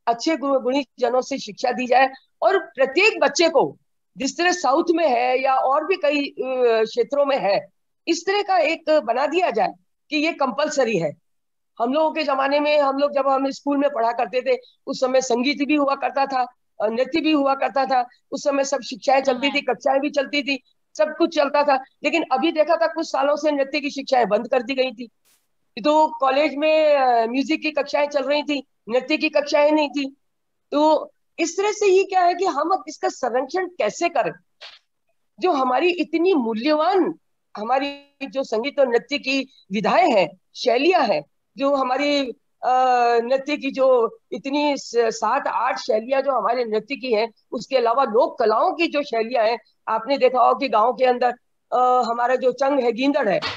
अच्छे गुणी जनों से शिक्षा दी जाए, और प्रत्येक बच्चे को जिस तरह साउथ में है या और भी कई क्षेत्रों में है, इस तरह का एक बना दिया जाए कि ये कंपलसरी है। हम लोगों के जमाने में, हम लोग जब हम स्कूल में पढ़ा करते थे, उस समय संगीत भी हुआ करता था, नृत्य भी हुआ करता था, उस समय सब शिक्षाएं चलती थी, कक्षाएं भी चलती थी, सब कुछ चलता था। लेकिन अभी देखा था कुछ सालों से नृत्य की शिक्षाएं बंद कर दी गई थी। तो कॉलेज में म्यूजिक की कक्षाएं चल रही थी, नृत्य की कक्षाएं नहीं थी। तो इस तरह से ही क्या है कि हम अब इसका संरक्षण कैसे करें, जो हमारी इतनी मूल्यवान, हमारी जो संगीत और नृत्य की विधाएं हैं, शैलियां हैं, जो हमारी नृत्य की जो इतनी सात आठ शैलियां जो हमारे नृत्य की हैं, उसके अलावा लोक कलाओं की जो शैलियां हैं, आपने देखा हो कि गांव के अंदर आ, हमारा जो चंग है, गींदड़ है,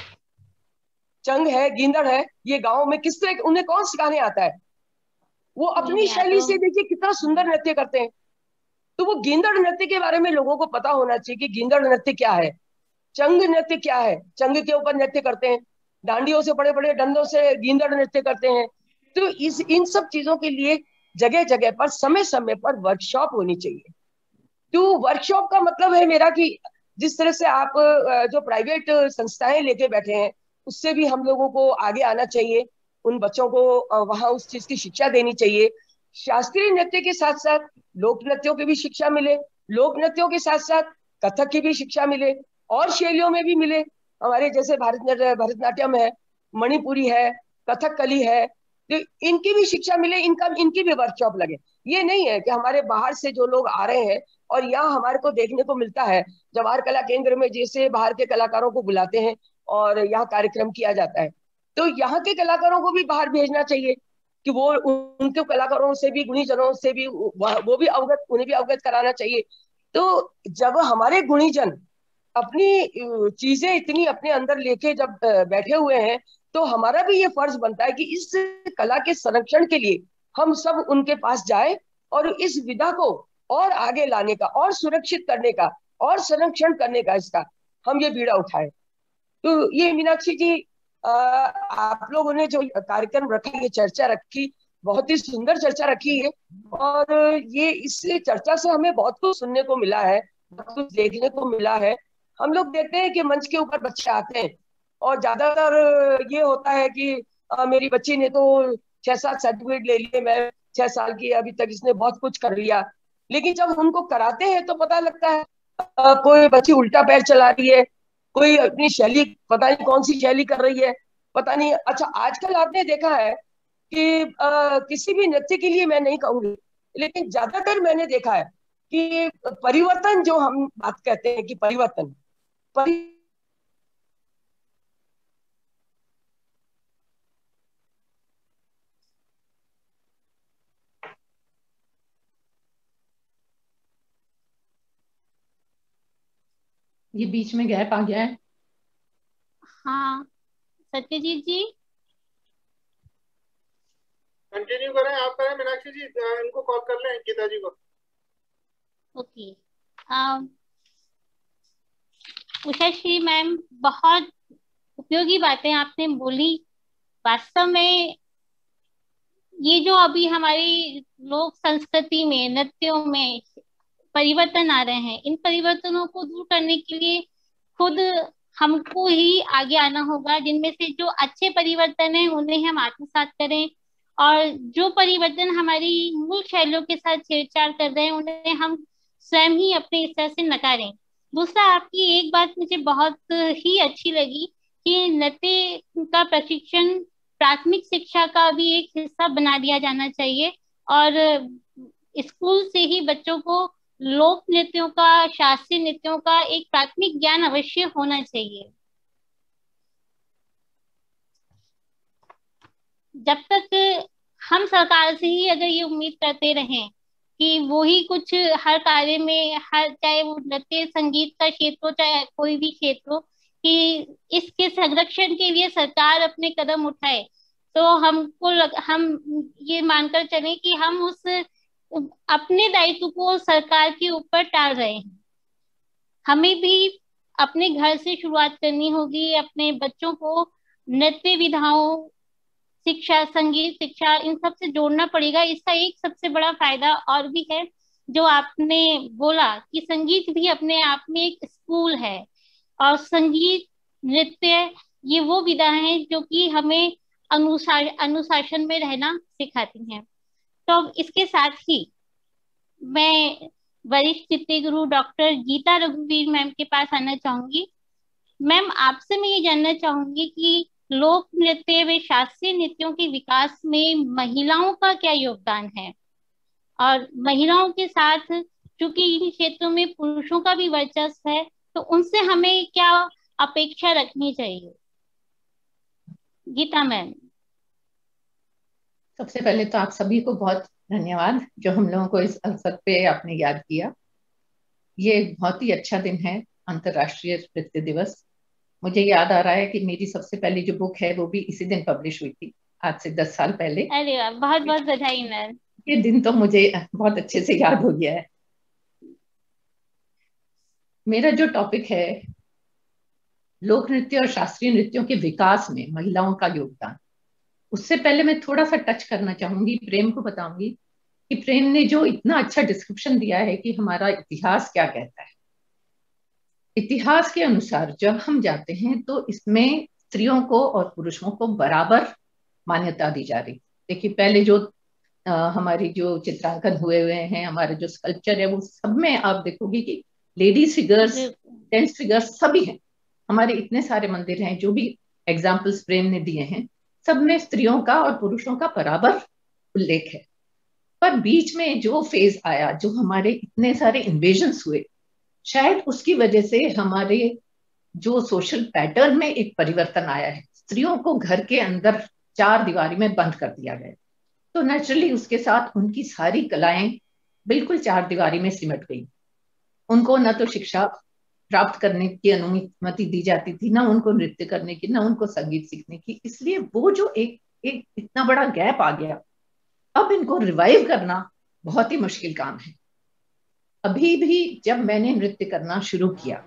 चंग है, गींदड़ है, ये गांव में किस तरह, उन्हें कौन सिखाने आता है? वो अपनी शैली से देखिए कितना सुंदर नृत्य करते हैं। तो वो गींदड़ नृत्य के बारे में लोगों को पता होना चाहिए कि गींदड़ नृत्य क्या है, चंग नृत्य क्या है, चंग के ऊपर नृत्य करते हैं, डांडियों से, बड़े बड़े डंडों से गींदड़ नृत्य करते हैं। तो इस इन सब चीजों के लिए जगह जगह पर समय समय पर वर्कशॉप होनी चाहिए। तो वर्कशॉप का मतलब है मेरा कि जिस तरह से आप जो प्राइवेट संस्थाएं लेके बैठे हैं, उससे भी हम लोगों को आगे आना चाहिए, उन बच्चों को वहां उस चीज की शिक्षा देनी चाहिए। शास्त्रीय नृत्य के साथ साथ लोक नृत्यों की भी शिक्षा मिले, लोक नृत्यों के साथ साथ कथक की भी शिक्षा मिले, और शैलियों में भी मिले। हमारे जैसे भारत भरतनाट्यम है, मणिपुरी है, कथकली है, तो इनकी भी शिक्षा मिले, इनका इनकी भी वर्कशॉप लगे। ये नहीं है कि हमारे बाहर से जो लोग आ रहे हैं, और यहाँ हमारे को देखने को मिलता है जवाहर कला केंद्र में जैसे बाहर के कलाकारों को बुलाते हैं और यहाँ कार्यक्रम किया जाता है, तो यहाँ के कलाकारों को भी बाहर भेजना चाहिए कि वो उनके कलाकारों से भी, गुणीजनों से भी वो भी अवगत, उन्हें भी अवगत कराना चाहिए। तो जब हमारे गुणीजन अपनी चीजें इतनी अपने अंदर लेके जब बैठे हुए हैं, तो हमारा भी ये फर्ज बनता है कि इस कला के संरक्षण के लिए हम सब उनके पास जाए और इस विधा को और आगे लाने का, और सुरक्षित करने का, और संरक्षण करने का, इसका हम ये बीड़ा उठाए। तो ये मीनाक्षी जी, आ, आप लोगों ने जो कार्यक्रम रखा, ये चर्चा रखी, बहुत ही सुंदर चर्चा रखी है, और ये इस चर्चा से हमें बहुत कुछ सुनने को मिला है, बहुत कुछ देखने को मिला है। हम लोग देखते हैं कि मंच के ऊपर बच्चे आते हैं और ज्यादातर ये होता है कि आ, मेरी बच्ची ने तो छह सात सर्टिफिकेट ले लिए, मैं छह साल की अभी तक इसने बहुत कुछ कर लिया। लेकिन जब उनको कराते हैं तो पता लगता है आ, कोई बच्ची उल्टा पैर चला रही है, कोई अपनी शैली पता नहीं कौन सी शैली कर रही है, पता नहीं। अच्छा, आजकल आपने देखा है कि आ, किसी भी नृत्य के लिए मैं नहीं कहूंगी, लेकिन ज्यादातर मैंने देखा है कि परिवर्तन, जो हम बात कहते हैं कि परिवर्तन परि ये बीच में गैप आ गया है। हाँ सत्यजीत जी कंटिन्यू करें, आप करें मीनाक्षी जी, इनको कॉल कर लें, गीता जी को। ओके, उषा श्री मैम, बहुत उपयोगी बातें आपने बोली। वास्तव में ये जो अभी हमारी लोक संस्कृति में, नृत्यों में परिवर्तन आ रहे हैं, इन परिवर्तनों को दूर करने के लिए खुद हमको ही आगे आना होगा। जिनमें से जो अच्छे परिवर्तन हैं उन्हें हम आत्मसात करें, और जो परिवर्तन हमारी मूल शैलियों के साथ छेड़छाड़ कर रहे हैं उन्हें हम स्वयं ही अपने इस तरह से नकारें। दूसरा, आपकी एक बात मुझे बहुत ही अच्छी लगी कि नृत्य का प्रशिक्षण प्राथमिक शिक्षा का भी एक हिस्सा बना दिया जाना चाहिए, और स्कूल से ही बच्चों को लोक नृत्यों का, शास्त्रीय नृत्यों का एक प्राथमिक ज्ञान अवश्य होना चाहिए। जब तक हम सरकार से ही अगर ये उम्मीद करते रहें कि वो ही कुछ हर कार्य में, हर, चाहे वो नृत्य संगीत का क्षेत्र हो, चाहे कोई भी क्षेत्र हो, कि इसके संरक्षण के लिए सरकार अपने कदम उठाए, तो हमको लग, हम ये मानकर चलें कि हम उस अपने दायित्व को सरकार के ऊपर टाल रहे हैं। हमें भी अपने घर से शुरुआत करनी होगी, अपने बच्चों को नृत्य विधाओं शिक्षा, संगीत शिक्षा, इन सब से जोड़ना पड़ेगा। इसका एक सबसे बड़ा फायदा और भी है, जो आपने बोला कि संगीत भी अपने आप में एक स्कूल है, और संगीत, नृत्य, ये वो विधा है जो कि हमें अनुशा अनुशासन में रहना सिखाती हैं। तो अब इसके साथ ही मैं वरिष्ठ नृत्य गुरु डॉक्टर गीता रघुवीर मैम के पास आना चाहूंगी। मैम, आपसे मैं ये जानना चाहूंगी कि लोक नृत्य व शास्त्रीय नृत्यों के विकास में महिलाओं का क्या योगदान है, और महिलाओं के साथ चूंकि इन क्षेत्रों में पुरुषों का भी वर्चस्व है, तो उनसे हमें क्या अपेक्षा रखनी चाहिए? गीता मैम। सबसे पहले तो आप सभी को बहुत धन्यवाद जो हम लोगों को इस अवसर पे आपने याद किया। ये बहुत ही अच्छा दिन है, अंतर्राष्ट्रीय नृत्य दिवस। मुझे याद आ रहा है कि मेरी सबसे पहली जो बुक है वो भी इसी दिन पब्लिश हुई थी, आज से दस साल पहले। अरे वाह, बहुत बहुत बधाई मैम। ये दिन तो मुझे बहुत अच्छे से याद हो गया है। मेरा जो टॉपिक है, लोक नृत्य और शास्त्रीय नृत्यों के विकास में महिलाओं का योगदान, उससे पहले मैं थोड़ा सा टच करना चाहूंगी, प्रेम को बताऊंगी कि प्रेम ने जो इतना अच्छा डिस्क्रिप्शन दिया है कि हमारा इतिहास क्या कहता है। इतिहास के अनुसार जब हम जाते हैं तो इसमें स्त्रियों को और पुरुषों को बराबर मान्यता दी जा रही। देखिए, पहले जो आ, हमारी जो चित्रांकन हुए हुए हैं, हमारे जो स्कल्पचर है, वो सब में आप देखोगे कि लेडीज फिगर्स, जेंट्स फिगर्स सभी हैं। हमारे इतने सारे मंदिर हैं, जो भी एग्जाम्पल्स प्रेम ने दिए हैं, सब में स्त्रियों का और पुरुषों का बराबर उल्लेख है। पर बीच में जो फेज आया, जो हमारे इतने सारे इन्वेजन्स हुए, शायद उसकी वजह से हमारे जो सोशल पैटर्न में एक परिवर्तन आया है। स्त्रियों को घर के अंदर चार दीवारी में बंद कर दिया गया, तो नेचुरली उसके साथ उनकी सारी कलाएं बिल्कुल चार दीवारी में सिमट गई। उनको न तो शिक्षा प्राप्त करने की अनुमति दी जाती थी, ना उनको नृत्य करने की, ना उनको संगीत सीखने की। इसलिए वो जो एक एक इतना बड़ा गैप आ गया, अब इनको रिवाइव करना बहुत ही मुश्किल काम है। अभी भी जब मैंने नृत्य करना शुरू किया,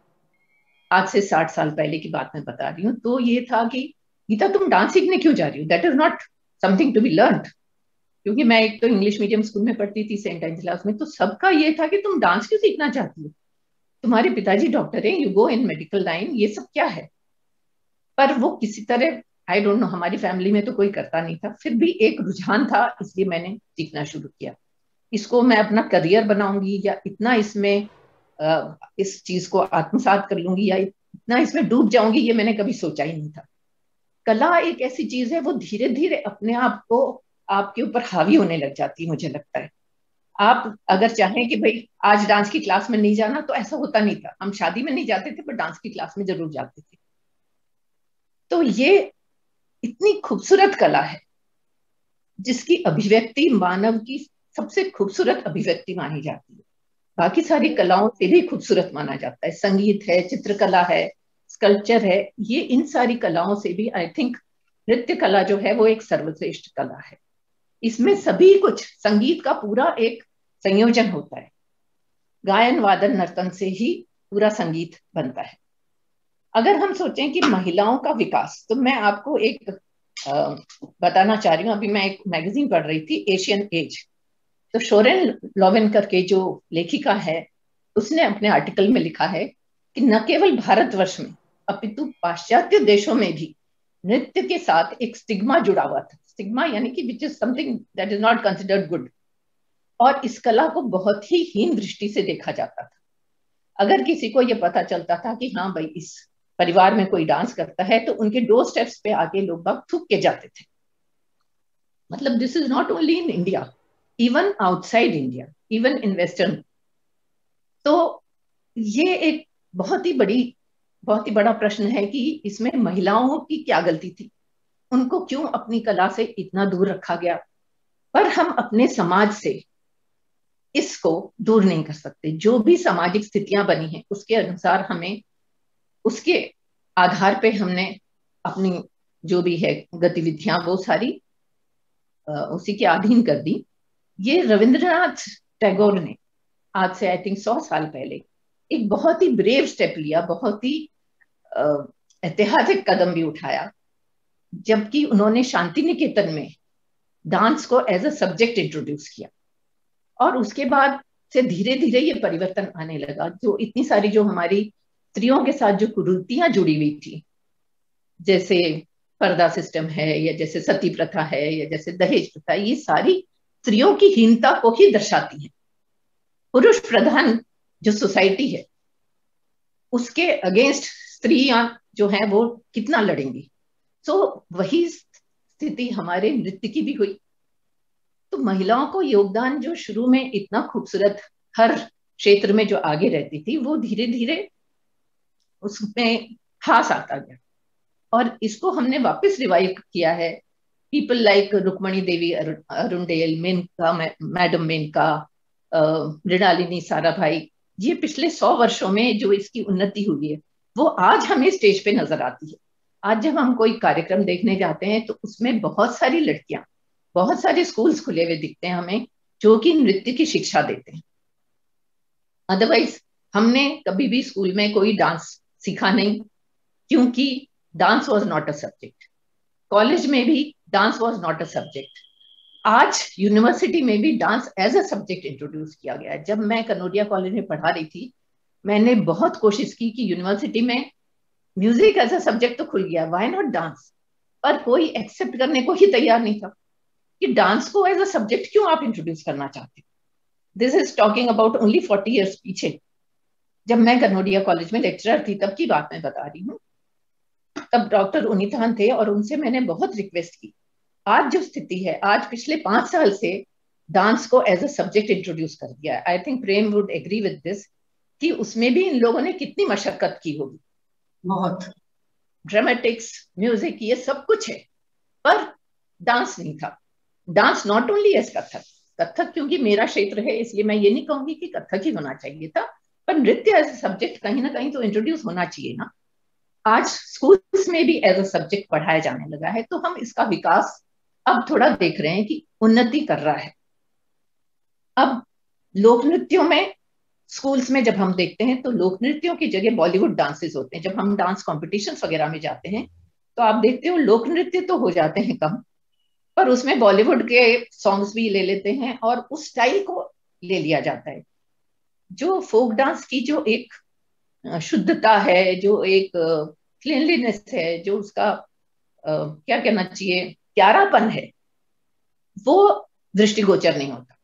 आज से साठ साल पहले की बात मैं बता रही हूँ, तो ये था कि गीता तुम डांस सीखने क्यों जा रही हो, that is not something to be learned. क्योंकि मैं एक तो इंग्लिश मीडियम स्कूल में पढ़ती थी, सेंट एंजेलास में, तो सबका ये था कि तुम डांस क्यों सीखना चाहती हो, तुम्हारे पिताजी डॉक्टर हैं, you go in medical line, ये सब क्या है। पर वो किसी तरह, आई डोंट नो, हमारी फैमिली में तो कोई करता नहीं था, फिर भी एक रुझान था, इसलिए मैंने सीखना शुरू किया। इसको मैं अपना करियर बनाऊंगी या इतना इसमें आ, इस चीज को आत्मसात कर लूंगी या इतना इसमें डूब जाऊंगी, ये मैंने कभी सोचा ही नहीं था। कला एक ऐसी चीज है, वो धीरे धीरे अपने आप को आपके ऊपर हावी होने लग जाती है। मुझे लगता है आप अगर चाहें कि भाई आज डांस की क्लास में नहीं जाना, तो ऐसा होता नहीं था। हम शादी में नहीं जाते थे, पर डांस की क्लास में जरूर जाते थे। तो ये इतनी खूबसूरत कला है, जिसकी अभिव्यक्ति मानव की सबसे खूबसूरत अभिव्यक्ति मानी जाती है। बाकी सारी कलाओं से भी खूबसूरत माना जाता है। संगीत है, चित्रकला है, स्कल्पचर है, ये इन सारी कलाओं से भी आई थिंक नृत्य कला जो है वो एक सर्वश्रेष्ठ कला है। इसमें सभी कुछ, संगीत का पूरा एक संयोजन होता है। गायन, वादन, नर्तन से ही पूरा संगीत बनता है। अगर हम सोचें कि महिलाओं का विकास, तो मैं आपको एक आ, बताना चाह रही हूँ। अभी मैं एक मैगजीन पढ़ रही थी, एशियन एज, तो शोरेन लोवेन करके जो लेखिका है, उसने अपने आर्टिकल में लिखा है कि न केवल भारतवर्ष में अपितु पाश्चात्य देशों में भी नृत्य के साथ एक स्टिग्मा जुड़ा हुआ था। स्टिग्मा यानी कि which is something that is not considered good, और इस कला को बहुत ही हीन दृष्टि से देखा जाता था। अगर किसी को यह पता चलता था कि हाँ भाई इस परिवार में कोई डांस करता है, तो उनके डोर स्टेप्स पे आके लोग बाग थूक के जाते थे। मतलब this is not only in India, even outside India, even in western. तो ये एक बहुत ही बड़ी बहुत ही बड़ा प्रश्न है कि इसमें महिलाओं की क्या गलती थी, उनको क्यों अपनी कला से इतना दूर रखा गया। पर हम अपने समाज से इसको दूर नहीं कर सकते। जो भी सामाजिक स्थितियां बनी हैं, उसके अनुसार हमें, उसके आधार पे हमने अपनी जो भी है गतिविधियां वो सारी उसी के अधीन कर दी। ये रविंद्रनाथ टैगोर ने आज से आई थिंक सौ साल पहले एक बहुत ही ब्रेव स्टेप लिया, बहुत ही ऐतिहासिक कदम भी उठाया, जबकि उन्होंने शांति निकेतन में डांस को एज अ सब्जेक्ट इंट्रोड्यूस किया। और उसके बाद से धीरे धीरे ये परिवर्तन आने लगा। जो इतनी सारी जो हमारी स्त्रियों के साथ जो कुरीतियां जुड़ी हुई थी, जैसे पर्दा सिस्टम है, या जैसे सती प्रथा है, या जैसे दहेज प्रथा, ये सारी स्त्रियों की हीनता को ही दर्शाती हैं। पुरुष प्रधान जो सोसाइटी है उसके अगेंस्ट स्त्रियां जो हैं वो कितना लड़ेंगी। सो वही स्थिति हमारे नृत्य की भी हुई। तो महिलाओं को योगदान जो शुरू में इतना खूबसूरत हर क्षेत्र में जो आगे रहती थी, वो धीरे धीरे उसमें हास आता गया। और इसको हमने वापस रिवाइव किया है। People like Rukmini Devi Arundale, Menaka, madam Menaka, Mrinalini Sarabhai, ये पिछले सौ वर्षों में जो इसकी उन्नति हुई है वो आज हमें स्टेज पे नजर आती है। आज जब हम कोई कार्यक्रम देखने जाते हैं तो उसमें बहुत सारी लड़कियां, बहुत सारे स्कूल्स खुले हुए दिखते हैं हमें जो कि नृत्य की शिक्षा देते हैं। अदरवाइज हमने कभी भी स्कूल में कोई डांस सीखा नहीं, क्योंकि dance was not a subject. College में भी dance was not a subject. आज यूनिवर्सिटी में भी dance as a subject introduce किया गया है। जब मैं कनौरिया कॉलेज में पढ़ा रही थी, मैंने बहुत कोशिश की कि यूनिवर्सिटी में म्यूजिक एज अ सब्जेक्ट तो खुल गया, व्हाई नॉट डांस, पर कोई एक्सेप्ट करने को ही तैयार नहीं था कि डांस को एज अ सब्जेक्ट क्यों आप इंट्रोड्यूस करना चाहते हो। This is talking about only forty years पीछे, जब मैं कनौरिया कॉलेज में लेक्चरर थी, तब की बात मैं बता रही हूँ। तब डॉक्टर उनिथान थे और उनसे मैंने बहुत रिक्वेस्ट की। आज जो स्थिति है, आज पिछले पांच साल से डांस को एज अ सब्जेक्ट इंट्रोड्यूस कर दिया है। I think Prem would agree with this कि उसमें भी इन लोगों ने कितनी मशक्कत की होगी। बहुत ड्रामेटिक्स, म्यूजिक, ये सब कुछ है, पर डांस नहीं था। Dance not only as Kathak, Kathak क्योंकि मेरा क्षेत्र है इसलिए मैं ये नहीं कहूंगी कि कथक ही होना चाहिए था, पर नृत्य एज अ सब्जेक्ट कहीं ना कहीं तो इंट्रोड्यूस होना चाहिए ना। आज स्कूल्स में भी एज अ सब्जेक्ट पढ़ाया जाने लगा है, तो हम इसका विकास अब थोड़ा देख रहे हैं कि उन्नति कर रहा है। अब लोक नृत्यों में, स्कूल्स में जब हम देखते हैं तो लोक नृत्यों की जगह बॉलीवुड डांसेस होते हैं। जब हम डांस कॉम्पिटिशन्स वगैरह में जाते हैं तो आप देखते हो लोक नृत्य तो हो जाते हैं कम, पर उसमें बॉलीवुड के सॉन्ग्स भी ले लेते हैं और उस स्टाइल को ले लिया जाता है। जो फोक डांस की जो एक शुद्धता है, जो एक क्लीनलीनेस है, जो उसका uh, क्या कहना चाहिए, प्यारापन है, वो दृष्टिगोचर नहीं होता।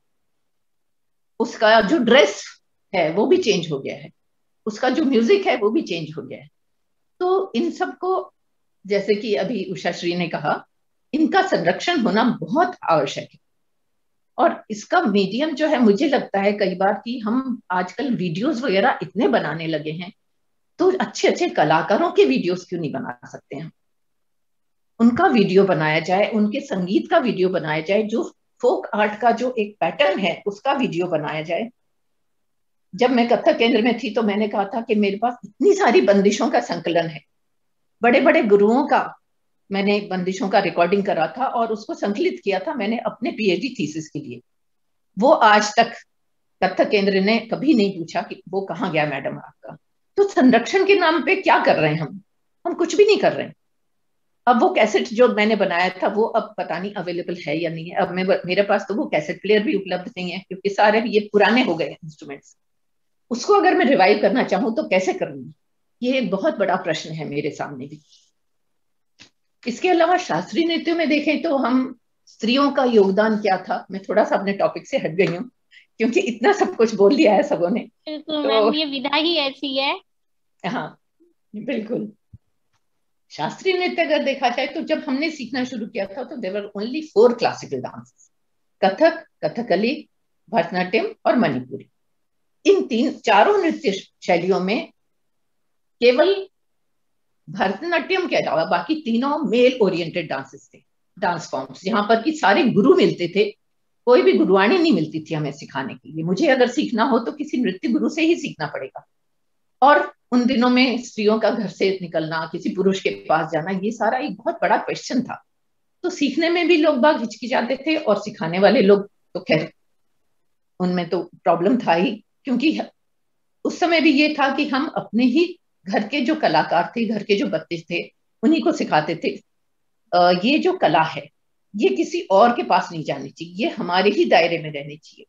उसका जो ड्रेस है वो भी चेंज हो गया है, उसका जो म्यूजिक है वो भी चेंज हो गया है। तो इन सबको, जैसे कि अभी उषा श्री ने कहा, इनका संरक्षण होना बहुत आवश्यक है। और इसका मीडियम जो है, मुझे लगता है कई बार कि हम आजकल वीडियोस वगैरह इतने बनाने लगे हैं, तो अच्छे अच्छे कलाकारों के वीडियोस क्यों नहीं बना सकते हैं? उनका वीडियो बनाया जाए, उनके संगीत का वीडियो बनाया जाए, जो फोक आर्ट का जो एक पैटर्न है उसका वीडियो बनाया जाए। जब मैं कथक केंद्र में थी तो मैंने कहा था कि मेरे पास इतनी सारी बंदिशों का संकलन है, बड़े बड़े गुरुओं का मैंने बंदिशों का रिकॉर्डिंग करा था और उसको संकलित किया था मैंने अपने पीएचडी थीसिस के लिए। वो आज तक कथक केंद्र ने कभी नहीं पूछा कि वो कहाँ गया मैडम आपका। तो संरक्षण के नाम पे क्या कर रहे हैं हम हम कुछ भी नहीं कर रहे हैं। अब वो कैसेट जो मैंने बनाया था वो अब पता नहीं अवेलेबल है या नहीं है। अब मैं मेरे पास तो वो कैसेट प्लेयर भी उपलब्ध नहीं है, क्योंकि सारे ये पुराने हो गए इंस्ट्रूमेंट्स। उसको अगर मैं रिवाइव करना चाहूँ तो कैसे करूंगी, ये एक बहुत बड़ा प्रश्न है मेरे सामने भी। इसके अलावा शास्त्रीय नृत्यों में देखें तो हम स्त्रियों का योगदान क्या था, मैं थोड़ा सा अपने टॉपिक से हट गई हूँ क्योंकि इतना सब कुछ बोल दिया है सबों ने। बिल्कुल तो मैम, ये विधा ही ऐसी है। हाँ बिल्कुल। शास्त्रीय नृत्य अगर देखा जाए तो जब हमने सीखना शुरू किया था तो there were only four classical dances, Kathak, Kathakali, Bharatanatyam और मणिपुरी। इन तीन चारों नृत्य शैलियों में केवल भरतनाट्यम के अलावा बाकी तीनों मेल ओरिएंटेड डांसेस थे, डांस फॉर्म्स, जहां पर कि सारे गुरु मिलते थे। कोई भी गुरुवाणी नहीं मिलती थी हमें सिखाने के लिए। मुझे अगर सीखना हो तो किसी नृत्य गुरु से ही सीखना पड़ेगा। और उन दिनों में स्त्रियों का घर से निकलना, किसी पुरुष के पास जाना, ये सारा एक बहुत बड़ा क्वेश्चन था। तो सीखने में भी लोग बाग हिचकिचाते थे और सिखाने वाले लोग तो खैर उनमें तो प्रॉब्लम था ही, क्योंकि उस समय भी ये था कि हम अपने ही घर के जो कलाकार थे, घर के जो बच्चे थे, उन्हीं को सिखाते थे। ये जो कला है ये किसी और के पास नहीं जानी चाहिए, ये हमारे ही दायरे में रहनी चाहिए।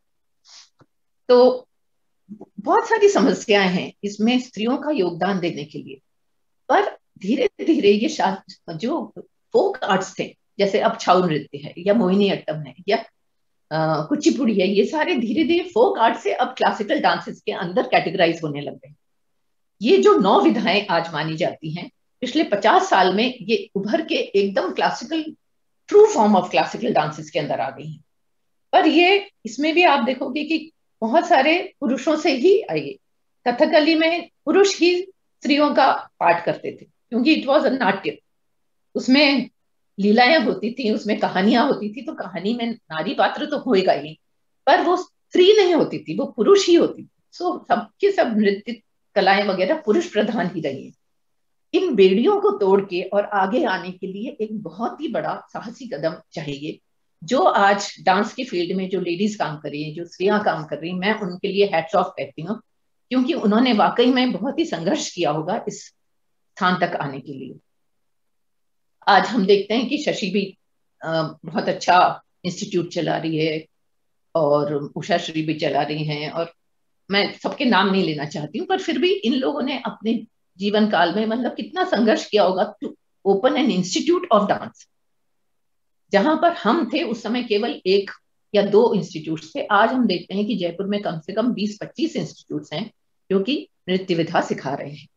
तो बहुत सारी समस्याएं हैं इसमें स्त्रियों का योगदान देने के लिए, पर धीरे धीरे ये जो फोक आर्ट्स थे, जैसे अब छाऊ नृत्य है या मोहिनी अट्टम है या कुचिपुड़ी है, ये सारे धीरे धीरे फोक आर्ट से अब क्लासिकल डांसेस के अंदर कैटेगराइज होने लग गए। ये जो नौ विधाएं आज मानी जाती हैं, पिछले पचास साल में ये उभर के एकदम classical, true form of classical dances के अंदर आ गई हैं। पर ये इसमें भी आप देखोगे कि बहुत सारे पुरुषों से ही आई। कथकली में पुरुष ही स्त्रियों का पाठ करते थे क्योंकि इट वॉज अ नाट्य, उसमें लीलाएं होती थी, उसमें कहानियां होती थी, तो कहानी में नारी पात्र तो होएगा ही, पर वो स्त्री नहीं होती थी, वो पुरुष ही होती थी। सो सबके सब नृत्य कलाएं वगैरह पुरुष प्रधान ही रही है। इन बेड़ियों को तोड़ के और आगे आने के लिए एक बहुत ही बड़ा साहसी कदम चाहिए। जो आज डांस के फील्ड में जो लेडीज काम कर रही हैं, जो स्त्रियां काम कर रही हैं, मैं उनके लिए हैट्स ऑफ कहती हूँ, क्योंकि उन्होंने वाकई में बहुत ही संघर्ष किया होगा इस स्थान तक आने के लिए। आज हम देखते हैं कि शशि भी बहुत अच्छा इंस्टीट्यूट चला रही है और उषा श्री भी चला रही हैं, और मैं सबके नाम नहीं लेना चाहती हूँ, पर फिर भी इन लोगों ने अपने जीवन काल में मतलब कितना संघर्ष किया होगा to open an institute of dance. जहां पर हम थे उस समय केवल एक या दो इंस्टीट्यूट थे, आज हम देखते हैं कि जयपुर में कम से कम बीस पच्चीस इंस्टीट्यूट हैं जो कि नृत्य विधा सिखा रहे हैं।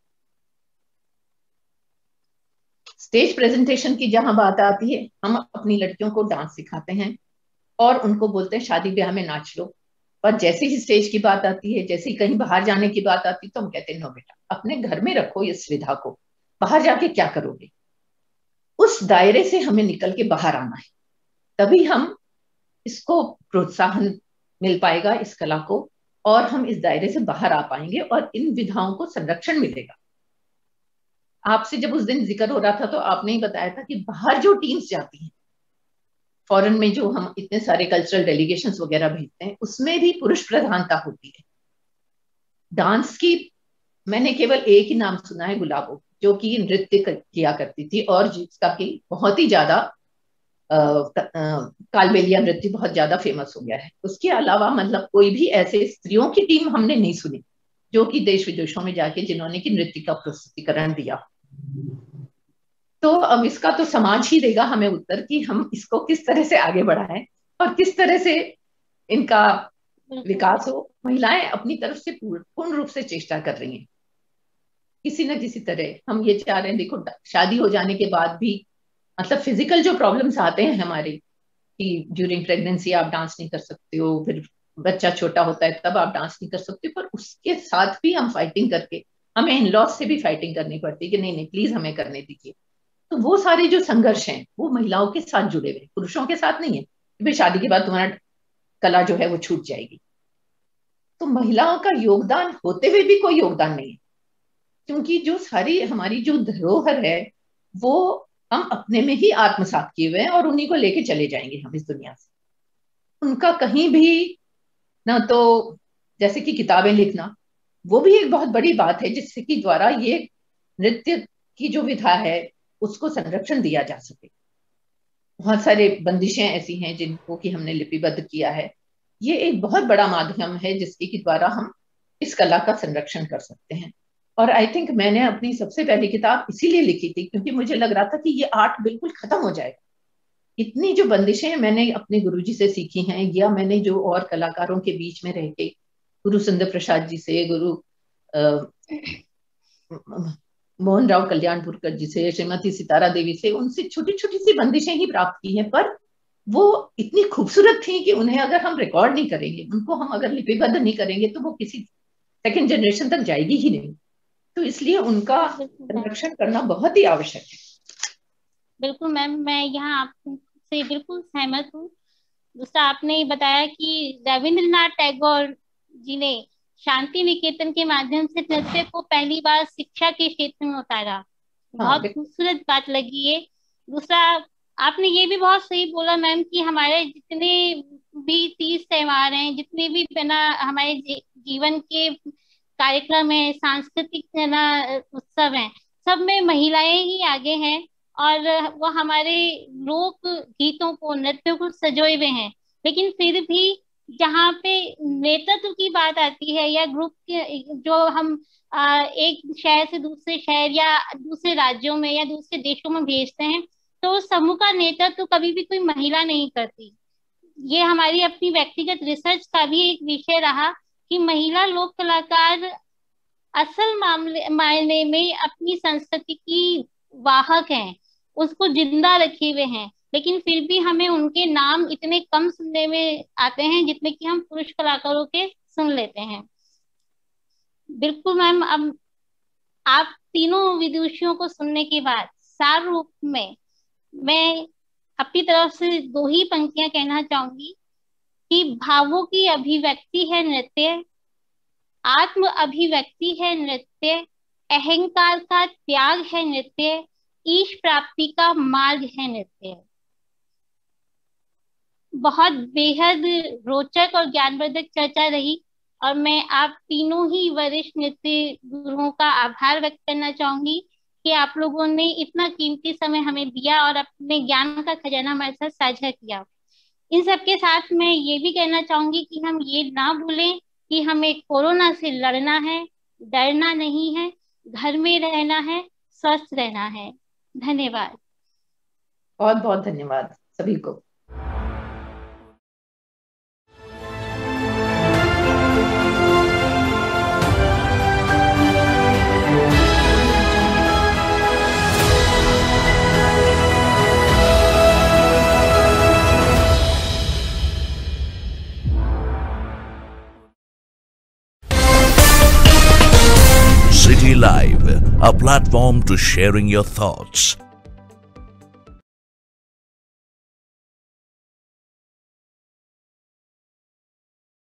स्टेज प्रेजेंटेशन की जहां बात आती है, हम अपनी लड़कियों को डांस सिखाते हैं और उनको बोलते हैं शादी ब्याह में नाच लो, पर जैसे ही स्टेज की बात आती है, जैसे ही कहीं बाहर जाने की बात आती है, तो हम कहते हैं नो बेटा, अपने घर में रखो इस विधा को, बाहर जाके क्या करोगे। उस दायरे से हमें निकल के बाहर आना है, तभी हम इसको प्रोत्साहन मिल पाएगा इस कला को, और हम इस दायरे से बाहर आ पाएंगे और इन विधाओं को संरक्षण मिलेगा। आपसे जब उस दिन जिक्र हो रहा था तो आपने ही बताया था कि बाहर जो टीम्स जाती हैं, फॉरेन में जो हम इतने सारे कल्चरल डेलीगेशंस वगैरह भेजते हैं, उसमें भी पुरुष प्रधानता होती है। डांस की मैंने केवल एक ही नाम सुना है, गुलाबो, जो कि नृत्य किया करती थी और जिसका कि बहुत ही ज्यादा कालबेलिया नृत्य बहुत ज्यादा फेमस हो गया है। उसके अलावा मतलब कोई भी ऐसे स्त्रियों की टीम हमने नहीं सुनी जो कि देश विदेशों में जाके जिन्होंने की नृत्य का प्रस्तुतिकरण दिया। तो अब इसका तो समाज ही देगा हमें उत्तर कि हम इसको किस तरह से आगे बढ़ाएं और किस तरह से इनका विकास हो। महिलाएं अपनी तरफ से पूर्ण रूप से चेष्टा कर रही हैं, किसी न किसी तरह। हम ये चाह रहे हैं, देखो शादी हो जाने के बाद भी मतलब फिजिकल जो प्रॉब्लम्स आते हैं हमारे, कि ड्यूरिंग प्रेगनेंसी आप डांस नहीं कर सकते हो, फिर बच्चा छोटा होता है तब आप डांस नहीं कर सकते, पर उसके साथ भी हम फाइटिंग करके, हमें इन लॉज से भी फाइटिंग करनी पड़ती है कि नहीं नहीं प्लीज हमें करने दीजिए। तो वो सारे जो संघर्ष हैं वो महिलाओं के साथ जुड़े हुए, पुरुषों के साथ नहीं है कि भाई शादी के बाद तुम्हारा कला जो है वो छूट जाएगी। तो महिलाओं का योगदान होते हुए भी कोई योगदान नहीं है, क्योंकि जो सारी हमारी जो धरोहर है वो हम अपने में ही आत्मसात किए हुए हैं और उन्हीं को लेके चले जाएंगे हम इस दुनिया से। उनका कहीं भी ना, तो जैसे कि किताबें लिखना, वो भी एक बहुत बड़ी बात है जिससे कि द्वारा ये नृत्य की जो विधा है उसको संरक्षण दिया जा सके। बहुत सारे बंदिशें ऐसी हैं जिनको कि हमने लिपिबद्ध किया है। ये एक बहुत बड़ा माध्यम है जिसके के द्वारा हम इस कला का संरक्षण कर सकते हैं। और आई थिंक मैंने अपनी सबसे पहली किताब इसीलिए लिखी थी क्योंकि मुझे लग रहा था कि ये आर्ट बिल्कुल खत्म हो जाएगा। इतनी जो बंदिशें मैंने अपने गुरुजी से सीखी हैं, या मैंने जो और कलाकारों के बीच में रह के गुरु सुंदर प्रसाद जी से, गुरु मोहन राव कल्याणपुरकर जी से, श्रीमती सितारा देवी से, उनसे छोटी छोटी सी बंदिशें ही प्राप्त की हैं, पर वो इतनी खूबसूरत थी कि उन्हें अगर हम रिकॉर्ड नहीं करेंगे, उनको हम अगर लिपिबद्ध नहीं करेंगे, तो वो किसी सेकेंड जनरेशन तक जाएगी ही नहीं। तो इसलिए उनका संरक्षण करना बहुत ही आवश्यक है। बिल्कुल मैम, मैं यहाँ आपसे बिल्कुल सहमत हूँ। दूसरा, आपने बताया कि रविंद्रनाथ टैगोर जी ने शांति निकेतन के माध्यम से नृत्य को पहली बार शिक्षा के क्षेत्र में उतारा। बहुत खूबसूरत बात लगी ये। दूसरा, आपने ये भी बहुत सही बोला मैम कि हमारे जितने भी तीज त्योहार हैं, जितने भी ना हमारे जीवन के कार्यक्रम है, सांस्कृतिक ना उत्सव हैं, सब में महिलाएं ही आगे हैं और वो हमारे लोक गीतों को, नृत्यों को सजोए हुए हैं। लेकिन फिर भी जहाँ पे नेतृत्व की बात आती है या ग्रुप के, जो हम आ, एक शहर से दूसरे शहर या दूसरे राज्यों में या दूसरे देशों में भेजते हैं, तो उस समूह का नेतृत्व तो कभी भी कोई महिला नहीं करती। ये हमारी अपनी व्यक्तिगत रिसर्च का भी एक विषय रहा कि महिला लोक कलाकार असल मामले मायने में अपनी संस्कृति की वाहक हैं, उसको जिंदा रखे हुए हैं। लेकिन फिर भी हमें उनके नाम इतने कम सुनने में आते हैं जितने कि हम पुरुष कलाकारों के सुन लेते हैं। बिल्कुल मैम, अब आप तीनों विदुषियों को सुनने के बाद सार रूप में मैं अपनी तरफ से दो ही पंक्तियां कहना चाहूंगी कि भावों की अभिव्यक्ति है नृत्य, आत्म अभिव्यक्ति है नृत्य, अहंकार का त्याग है नृत्य, ईश प्राप्ति का मार्ग है नृत्य। बहुत बेहद रोचक और ज्ञानवर्धक चर्चा रही और मैं आप तीनों ही वरिष्ठ नृत्य गुरुओं का आभार व्यक्त करना चाहूंगी कि आप लोगों ने इतना कीमती समय हमें दिया और अपने ज्ञान का खजाना हमारे साथ साझा किया। इन सबके साथ मैं ये भी कहना चाहूंगी कि हम ये ना भूलें कि हमें कोरोना से लड़ना है, डरना नहीं है, घर में रहना है, स्वस्थ रहना है। धन्यवाद। बहुत बहुत धन्यवाद सभी को। City Live, a platform to sharing your thoughts.